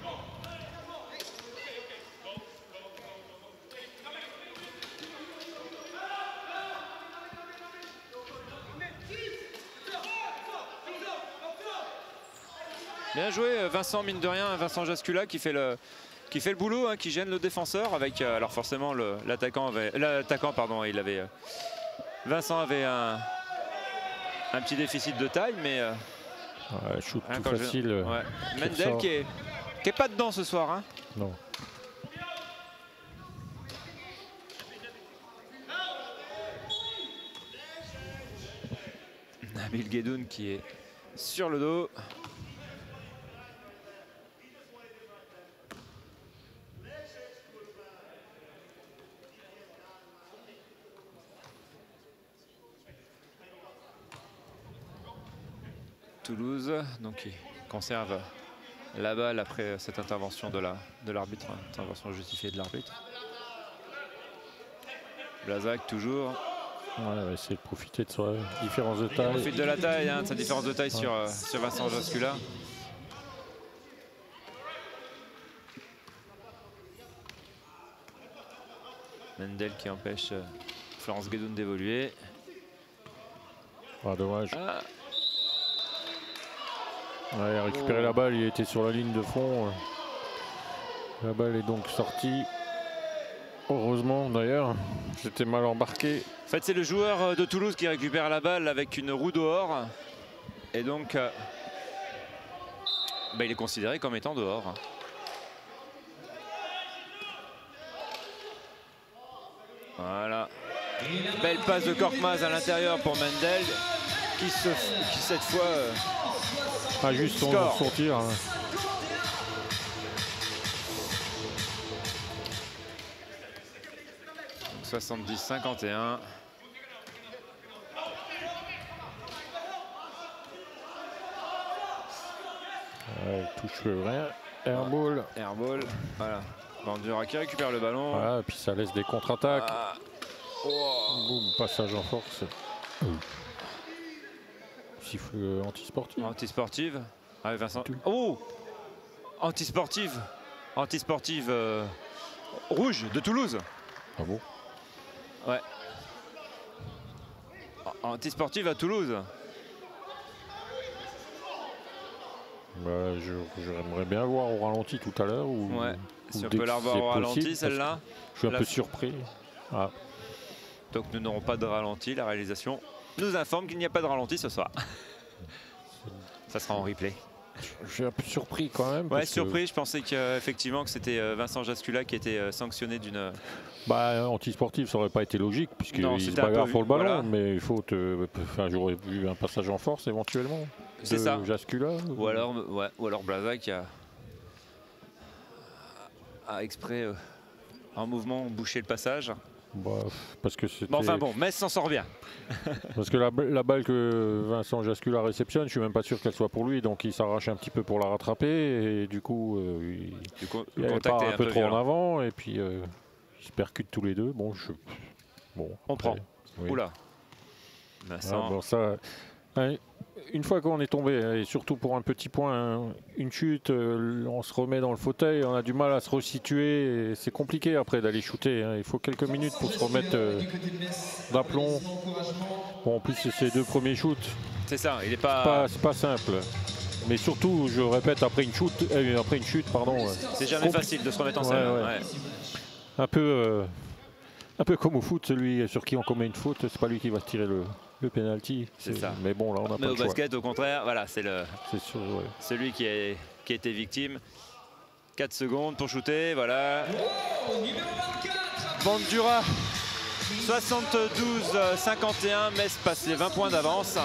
Bien joué Vincent, mine de rien, Vincent Jascula qui fait le, qui fait le boulot, hein, qui gêne le défenseur avec, euh, alors forcément l'attaquant l'attaquant pardon, il avait, euh, Vincent avait un, un petit déficit de taille, mais euh, ouais, shoot hein, tout facile. Je... Ouais. Mendel qui est, qui est pas dedans ce soir. Hein. Non. Nabil Guédoun qui est sur le dos. Toulouse, donc il conserve la balle après cette intervention de l'arbitre, la, de intervention justifiée de l'arbitre. Blazac toujours. Ouais, on va essayer de profiter de sa différence de taille. Il profite de la taille, hein, de sa différence de taille ouais. sur, euh, sur Vincent Jascula. Mendel qui empêche euh, Florence Guédoun d'évoluer. Ah, dommage. Ah. Ouais, il a récupéré oh. la balle, il était sur la ligne de fond. La balle est donc sortie. Heureusement d'ailleurs, j'étais mal embarqué. En fait, c'est le joueur de Toulouse qui récupère la balle avec une roue dehors. Et donc, euh, bah, il est considéré comme étant dehors. Voilà. Belle passe de Korkmaz à l'intérieur pour Mendel, qui, se, qui cette fois... Euh, ah, juste son, son tir. Hein. soixante-dix cinquante et un. Ouais, il touche rien. Airball. Airball. Voilà. Bandura qui récupère le ballon. Voilà, et puis ça laisse des contre-attaques. Ah. Oh. Boum, passage en force. Oh. Siffle antisportif. Antisportive. Ah, Vincent. Oh, antisportive. Antisportive euh, rouge de Toulouse. Ah bon? Ouais. Antisportive à Toulouse. Bah, j'aimerais bien voir au ralenti tout à l'heure. Ouais. Si on peut la revoir au ralenti, celle-là. Je suis un la... peu surpris. Ah. Donc nous n'aurons pas de ralenti. La réalisation nous informe qu'il n'y a pas de ralenti ce soir. Ça sera en replay. Je suis un peu surpris quand même. Ouais, parce surpris. que, Je pensais qu'effectivement que c'était Vincent Jascula qui était euh, sanctionné d'une. bah, anti-sportif, ça aurait pas été logique puisqu'il se c'était un bagarre peu- pour le ballon. voilà. Mais il faut te. Enfin, j'aurais vu un passage en force éventuellement. C'est de ça. Jascula. Ou alors, ouais, ou alors Blaza qui a, a exprès euh, en mouvement bouché le passage. Bah, parce que c'était. Bon, enfin bon, Metz s'en sort bien. Parce que la, la balle que Vincent Jascula réceptionne, je suis même pas sûr qu'elle soit pour lui, donc il s'arrache un petit peu pour la rattraper et du coup, euh, il, Du coup, il le contact part est un un peu peu trop en violent. avant et puis euh, ils se percutent tous les deux. Bon, je, bon. On après, prend. oui. Oula. Ah, Vincent. bon, ça, hein, une fois qu'on est tombé, hein, et surtout pour un petit point, hein, une chute, euh, on se remet dans le fauteuil, on a du mal à se resituer. et C'est compliqué après d'aller shooter. Hein. Il faut quelques minutes pour se remettre euh, d'aplomb. Bon, en plus, c'est ses deux premiers shoots. C'est ça, il est pas. Pas- C'est pas simple. Mais surtout, je répète, après une chute, euh, après une chute, pardon, euh, C'est jamais compli- facile de se remettre en Ouais, scène. ouais. Ouais. un peu, euh, un peu comme au foot, celui sur qui on commet une faute, c'est pas lui qui va se tirer le, le penalty. C'est ça. Mais bon, là, on n'a Mais pas au le choix. basket, au contraire, voilà, c'est le C'est sûr, ouais. celui qui, est, qui a été victime. quatre secondes pour shooter, voilà. Bandura, soixante-douze cinquante et un, Metz passe les vingt points d'avance.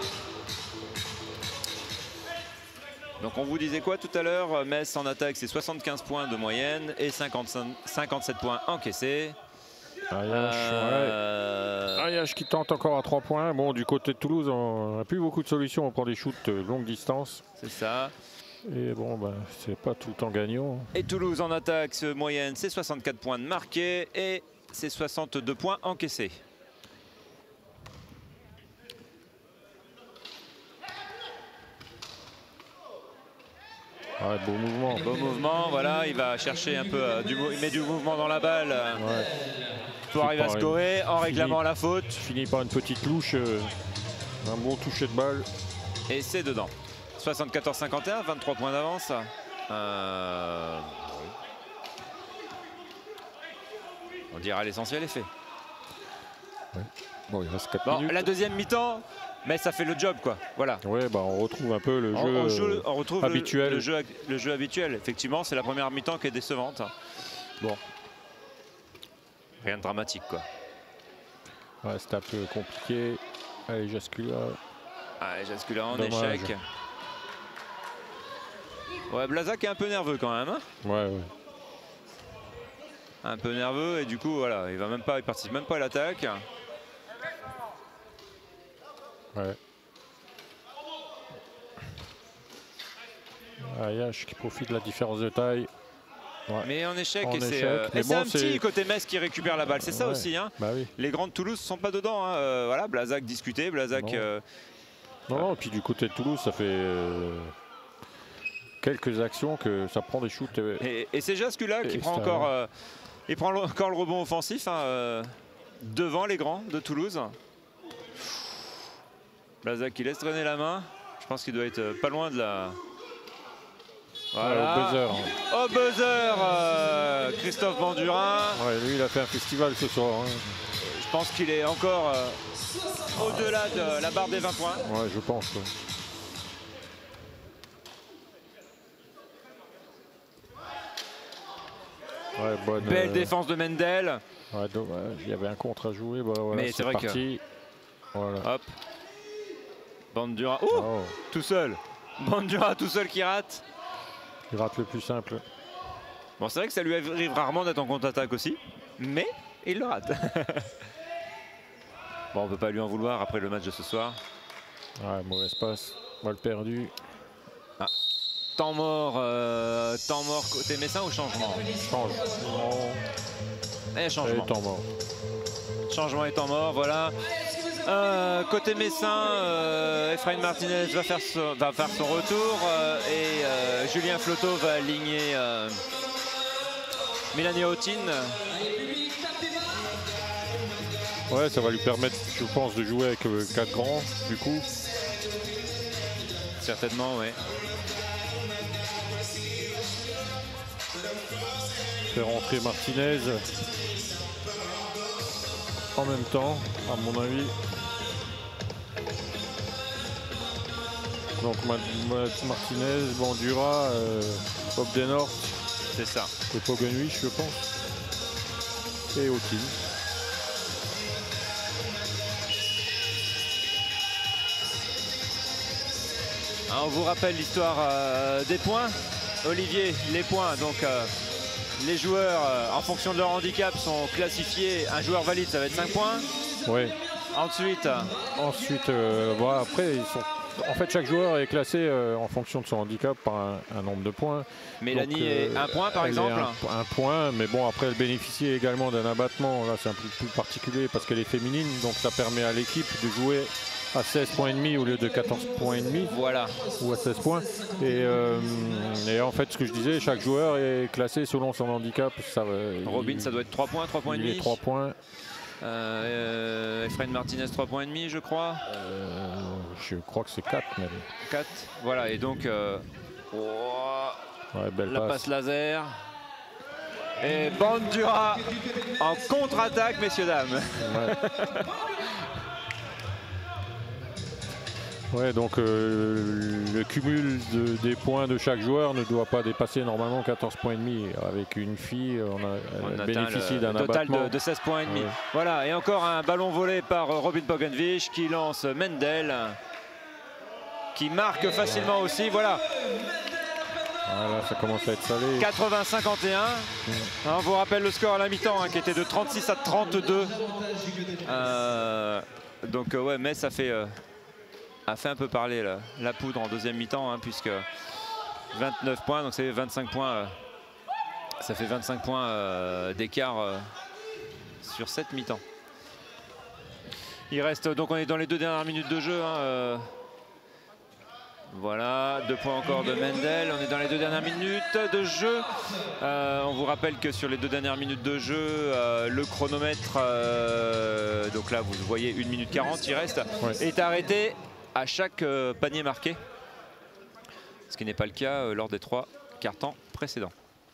Donc on vous disait quoi tout à l'heure? Metz en attaque, c'est soixante-quinze points de moyenne et cinquante-cinq, cinquante-sept points encaissés. Ayache, Euh, ouais. Ayache qui tente encore à trois points. Bon, du côté de Toulouse, on n'a plus beaucoup de solutions. On prend des shoots euh, longue distance. C'est ça. Et bon, ben, c'est pas tout le temps gagnant. Et Toulouse en attaque, ce moyenne, c'est soixante-quatre points de marqués et c'est soixante-deux points encaissés. Ouais, beau mouvement. Beau mouvement, voilà, il va chercher un peu, euh, du, mou- il met du mouvement dans la balle euh, Ouais. pour arriver à pareil. scorer en Fini. réclamant la faute. Finit par une petite louche. euh, un bon toucher de balle. Et c'est dedans. soixante-quatorze cinquante et un, vingt-trois points d'avance. Euh, On dira l'essentiel est fait. Bon, il reste quatre Bon, minutes. la deuxième mi-temps, mais ça fait le job, quoi. Voilà. Ouais, bah, on retrouve un peu le On, jeu on joue- euh, on retrouve le- habituel. Le, jeu, le jeu habituel. Effectivement, c'est la première mi-temps qui est décevante. Bon. Rien de dramatique, quoi. Ouais, c'était un peu compliqué. Allez, Jascula. Allez, Jascula en Dommage. échec. Ouais, Blazac est un peu nerveux quand même. Hein, Ouais, ouais. un peu nerveux et du coup, voilà, il va même pas, il participe même pas à l'attaque. Ouais. Ayache qui profite de la différence de taille. Ouais. Mais en échec, En et c'est échec, euh, mais et c'est bon, un petit c'est- côté Metz qui récupère la balle. C'est ça Ouais. aussi. Hein. Bah oui. Les grands de Toulouse ne sont pas dedans. Hein. Euh, voilà, Blazac discuté, Blazac. Non. euh, Non, non, et puis du côté de Toulouse, ça fait euh, quelques actions que ça prend des shoots. euh, et et c'est Jascula qui Et prend ça- encore, euh, il prend le- encore le rebond offensif hein, euh, devant les grands de Toulouse. Blazac qui laisse traîner la main. Je pense qu'il doit être euh, pas loin de la. Voilà. au buzzer. hein. Au buzzer, euh, Christophe Bandura. Ouais, lui, il a fait un festival ce soir. hein. Je pense qu'il est encore euh, au-delà de la barre des vingt points. Ouais, je pense. ouais. Ouais, bonne. Belle euh, défense de Mendel. ouais, dommage, il y avait un contre à jouer. Bah, voilà, Mais c'est vrai que- parti. Voilà. Hop. Bandura. Ouh, Oh, tout seul. Bandura tout seul qui rate. il rate le plus simple. Bon, c'est vrai que ça lui arrive rarement d'être en contre-attaque aussi. Mais il le rate. Bon, on peut pas lui en vouloir après le match de ce soir. Ouais, mauvais passe. Balle perdue. Temps mort, euh, temps mort côté Messin ou changement? Change. Non. Eh, changement. Et temps mort. Changement et temps mort, voilà. Euh, côté Messin, euh, Efrain Martinez va faire son, va faire son retour euh, et euh, Julien Flotto va aligner euh, Mélanie Houtin. Ouais, ça va lui permettre, je pense, de jouer avec euh, quatre grands, du coup. Certainement, oui. Faire rentrer Martinez en même temps, à mon avis. Donc Martinez, Bandura, euh, Bob Denort. C'est ça. Et Pogenwich, je pense. Et Okin. On vous rappelle l'histoire euh, des points. Olivier, les points. Donc euh, les joueurs, euh, en fonction de leur handicap, sont classifiés. Un joueur valide, ça va être cinq points. Oui. Ensuite, Ensuite, euh, voilà, après, ils sont... en fait, chaque joueur est classé euh, en fonction de son handicap par un, un nombre de points. Mélanie Donc, euh, est un point par exemple. Un, un point, mais bon, après, elle bénéficie également d'un abattement. Là, c'est un peu plus particulier parce qu'elle est féminine, donc ça permet à l'équipe de jouer à seize points et demi au lieu de quatorze points et demi. Voilà. Ou à seize points. Et, euh, et en fait, ce que je disais, chaque joueur est classé selon son handicap. Ça, Robin, il, ça doit être trois points, trois points et demi. trois points. Euh, Efrain Martinez, trois points et demi, je crois. Euh, je crois que c'est quatre même. quatre. Voilà, et donc euh, oh, ouais, belle la passe. passe laser. Et Bandura en contre-attaque, messieurs, dames. Ouais. Ouais, donc euh, le cumul de, des points de chaque joueur ne doit pas dépasser normalement quatorze points et demi. Avec une fille, on a on elle bénéficie d'un total abattement de, de seize points et demi. Ouais. Voilà, et encore un ballon volé par Robin Pogenwich qui lance Mendel, qui marque facilement aussi. Voilà. Voilà, ça commence à être salé. quatre-vingts cinquante et un. Mmh. On vous rappelle le score à la mi-temps hein, qui était de trente-six à trente-deux. Euh, donc euh, ouais, mais ça fait euh, a fait un peu parler la, la poudre en deuxième mi-temps hein, puisque vingt-neuf points, donc c'est vingt-cinq points. Euh, ça fait vingt-cinq points euh, d'écart euh, sur cette mi-temps. Il reste donc on est dans les deux dernières minutes de jeu. Hein, euh, Voilà, deux points encore de Mendel. On est dans les deux dernières minutes de jeu. Euh, on vous rappelle que sur les deux dernières minutes de jeu, euh, le chronomètre, euh, donc là vous voyez une minute quarante, il reste, ouais. est arrêté à chaque euh, panier marqué. Ce qui n'est pas le cas euh, lors des trois quarts-temps précédents.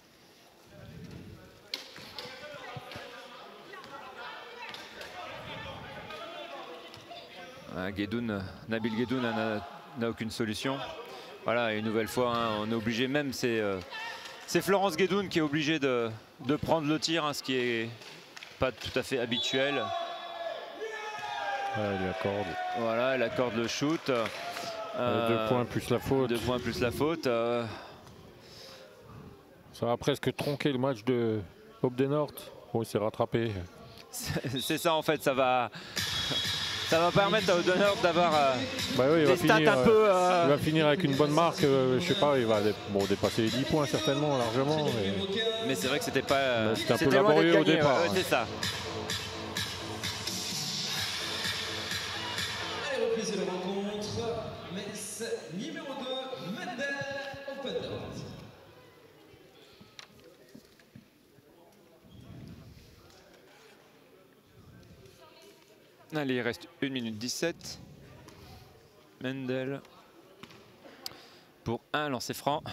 Ah, Guédoun, Nabil Guédoun a n'a aucune solution. Voilà, et une nouvelle fois, hein, on est obligé, même c'est euh, c'est Florence Guédoun qui est obligée de, de prendre le tir, hein, ce qui est pas tout à fait habituel. Ouais, elle accorde. Voilà, elle accorde le shoot. Euh, euh, deux points plus la faute. Deux points plus la faute. Euh... Ça va presque tronquer le match de Bob Denort. Bon, il s'est rattrapé. C'est ça en fait, ça va. Ça va permettre au donneur d'avoir euh, bah oui, des stats finir, un peu... Euh... Il va finir avec une bonne marque, euh, je sais pas, il va bon, dépasser les dix points certainement, largement. Mais, mais c'est vrai que c'était pas... Euh, c'était un peu laborieux au départ. Ouais, ouais, c'est ça. Allez, reprise de la rencontre. Metz numéro deux, Mendel, Open Dart. Allez, il reste une minute dix-sept. Mendel pour un lancer franc.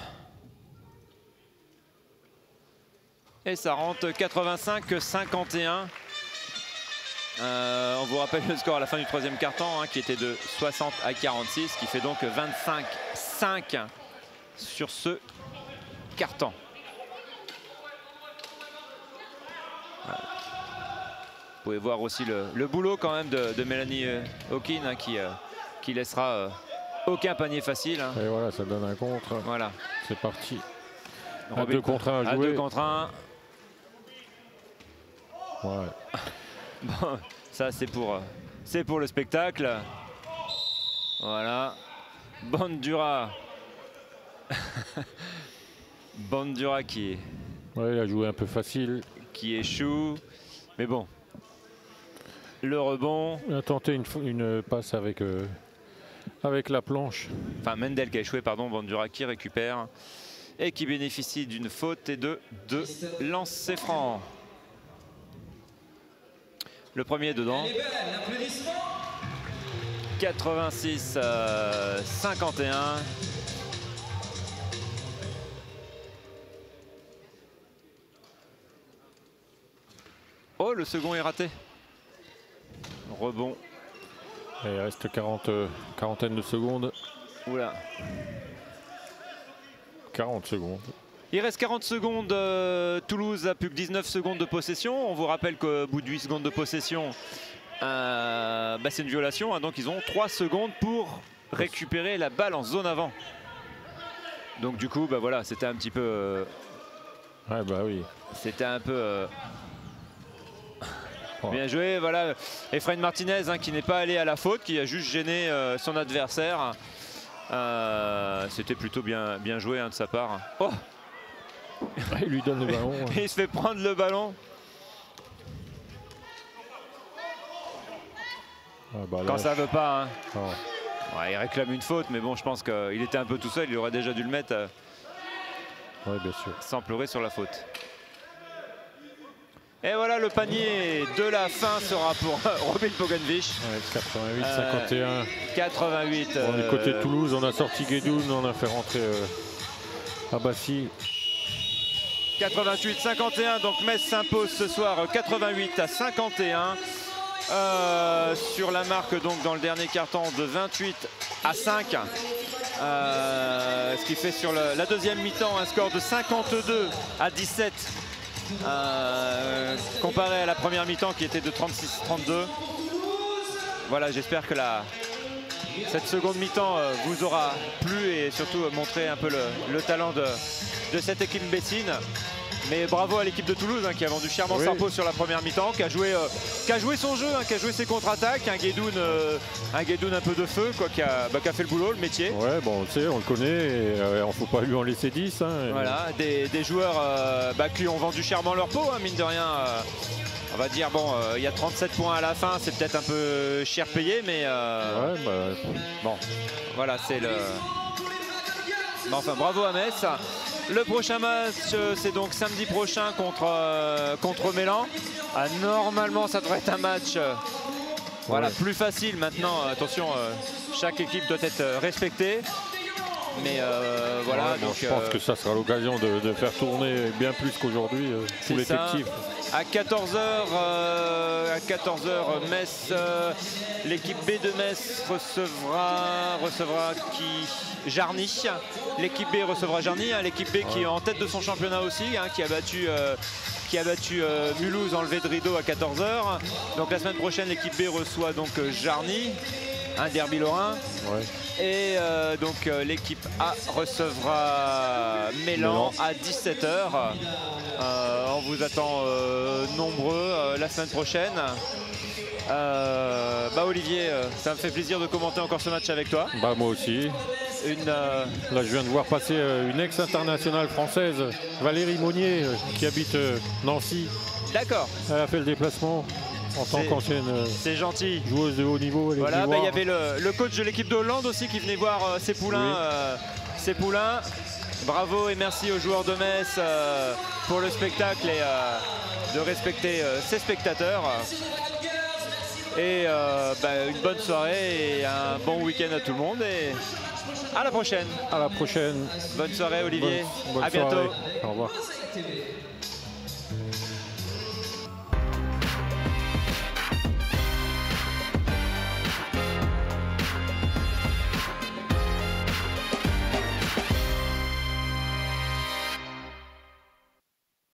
Et ça rentre quatre-vingt-cinq cinquante et un. Euh, on vous rappelle le score à la fin du troisième quart-temps hein, qui était de soixante à quarante-six, qui fait donc vingt-cinq cinq sur ce quart-temps. Voilà. Vous pouvez voir aussi le, le boulot quand même de, de Mélanie euh, Okin hein, qui, euh, qui laissera euh, aucun panier facile. Hein. Et voilà, ça donne un contre. Voilà. C'est parti. Robin, à deux contre un à jouer. À deux contre un. Ouais. Bon, ça c'est pour, euh, c'est pour le spectacle. Voilà. Bandura. Bandura qui, ouais, il a joué un peu facile. Qui échoue. Mais bon. Le rebond. Il a tenté une, une passe avec, euh, avec la planche. Enfin, Mendel qui a échoué, pardon. Bandura qui récupère et qui bénéficie d'une faute et de deux lancers francs. Le premier dedans. quatre-vingt-six cinquante et un. Oh, le second est raté. Rebond. Et il reste quarante, quarantaine de secondes. Oula. quarante secondes. Il reste quarante secondes. Euh, Toulouse a plus que dix-neuf secondes de possession. On vous rappelle qu'au bout de huit secondes de possession, euh, bah c'est une violation. Hein, donc ils ont trois secondes pour récupérer la balle en zone avant. Donc du coup, bah voilà, c'était un petit peu... Euh, ouais, bah oui. C'était un peu... Euh, ouais. Bien joué, voilà. Efrain Martinez hein, qui n'est pas allé à la faute, qui a juste gêné euh, son adversaire. Euh, c'était plutôt bien, bien joué hein, de sa part. Oh, il lui donne le ballon. il se fait prendre le ballon. Ah bah là, Quand ça veut pas. Hein. Ah. Ouais, il réclame une faute, mais bon, je pense qu'il était un peu tout seul. Il aurait déjà dû le mettre euh, ouais, bien sûr. sans pleurer sur la faute. Et voilà, le panier de la fin sera pour Robin Pogonovich. Ouais, quatre-vingt-huit cinquante et un. Euh, quatre-vingt-huit. Bon, du côté de euh, Toulouse, on a sorti Guédoun, on a fait rentrer euh, Abassi. quatre-vingt-huit cinquante et un, donc Metz s'impose ce soir quatre-vingt-huit à cinquante et un. Euh, sur la marque donc dans le dernier carton de vingt-huit à cinq. Euh, ce qui fait sur le, la deuxième mi-temps un score de cinquante-deux à dix-sept. Euh, comparé à la première mi-temps qui était de trente-six trente-deux. Voilà, j'espère que la, cette seconde mi-temps euh, vous aura plu et surtout euh, montré un peu le, le talent de, de cette équipe messine. Mais bravo à l'équipe de Toulouse hein, qui a vendu chèrement oui. Sarpo sur la première mi-temps, qui a joué, euh, qui a joué son jeu, hein, qui a joué ses contre-attaques, un Guédoun, euh, un Guédoun un peu de feu, quoi, qui, a, bah, qui a fait le boulot, le métier. Ouais, bon, on le sait, on le connaît, et euh, on ne faut pas lui en laisser dix. Hein, voilà, des, des joueurs euh, bah, qui ont vendu chèrement leur peau, hein, mine de rien. Euh, on va dire, bon, il euh, y a trente-sept points à la fin, c'est peut-être un peu cher payé, mais euh, ouais, bah, bon, voilà, c'est le... Bah, enfin, bravo à Metz. Le prochain match, c'est donc samedi prochain contre, euh, contre Mélan. Ah, normalement, ça devrait être un match euh, voilà, ouais. plus facile. Maintenant, euh, attention, euh, chaque équipe doit être respectée. Mais euh, voilà, ouais, donc, bon, je pense euh, que ça sera l'occasion de, de faire tourner bien plus qu'aujourd'hui euh, tout l'effectif. À quatorze heures, euh, à quatorze heures, Metz, euh, l'équipe B de Metz recevra, recevra qui Jarny. L'équipe B recevra Jarny, hein, l'équipe B ouais. qui est en tête de son championnat aussi, hein, qui a battu, euh, qui a battu euh, Mulhouse enlevé de rideau à quatorze heures. Donc la semaine prochaine, l'équipe B reçoit donc Jarny, un derby lorrain. Ouais. Et euh, donc euh, l'équipe A recevra Mélan à dix-sept heures. Euh, on vous attend euh, nombreux euh, la semaine prochaine. Euh, bah Olivier, euh, ça me fait plaisir de commenter encore ce match avec toi. Bah moi aussi. Une, euh... Là je viens de voir passer euh, une ex-internationale française, Valérie Monnier, euh, qui habite euh, Nancy. D'accord. Elle a fait le déplacement en tant qu'ancienne euh, c'est gentil. joueuse de haut niveau. Elle voilà, bah, il y avait le, le coach de l'équipe de Hollande aussi qui venait voir euh, ses poulains. Oui. Euh, ses poulains. Bravo et merci aux joueurs de Metz euh, pour le spectacle et euh, de respecter euh, ses spectateurs. Et euh, bah, une bonne soirée et un bon week-end à tout le monde. Et à la prochaine. À la prochaine. Bonne soirée Olivier. Bonne, bonne à bientôt. Soirée. Au revoir.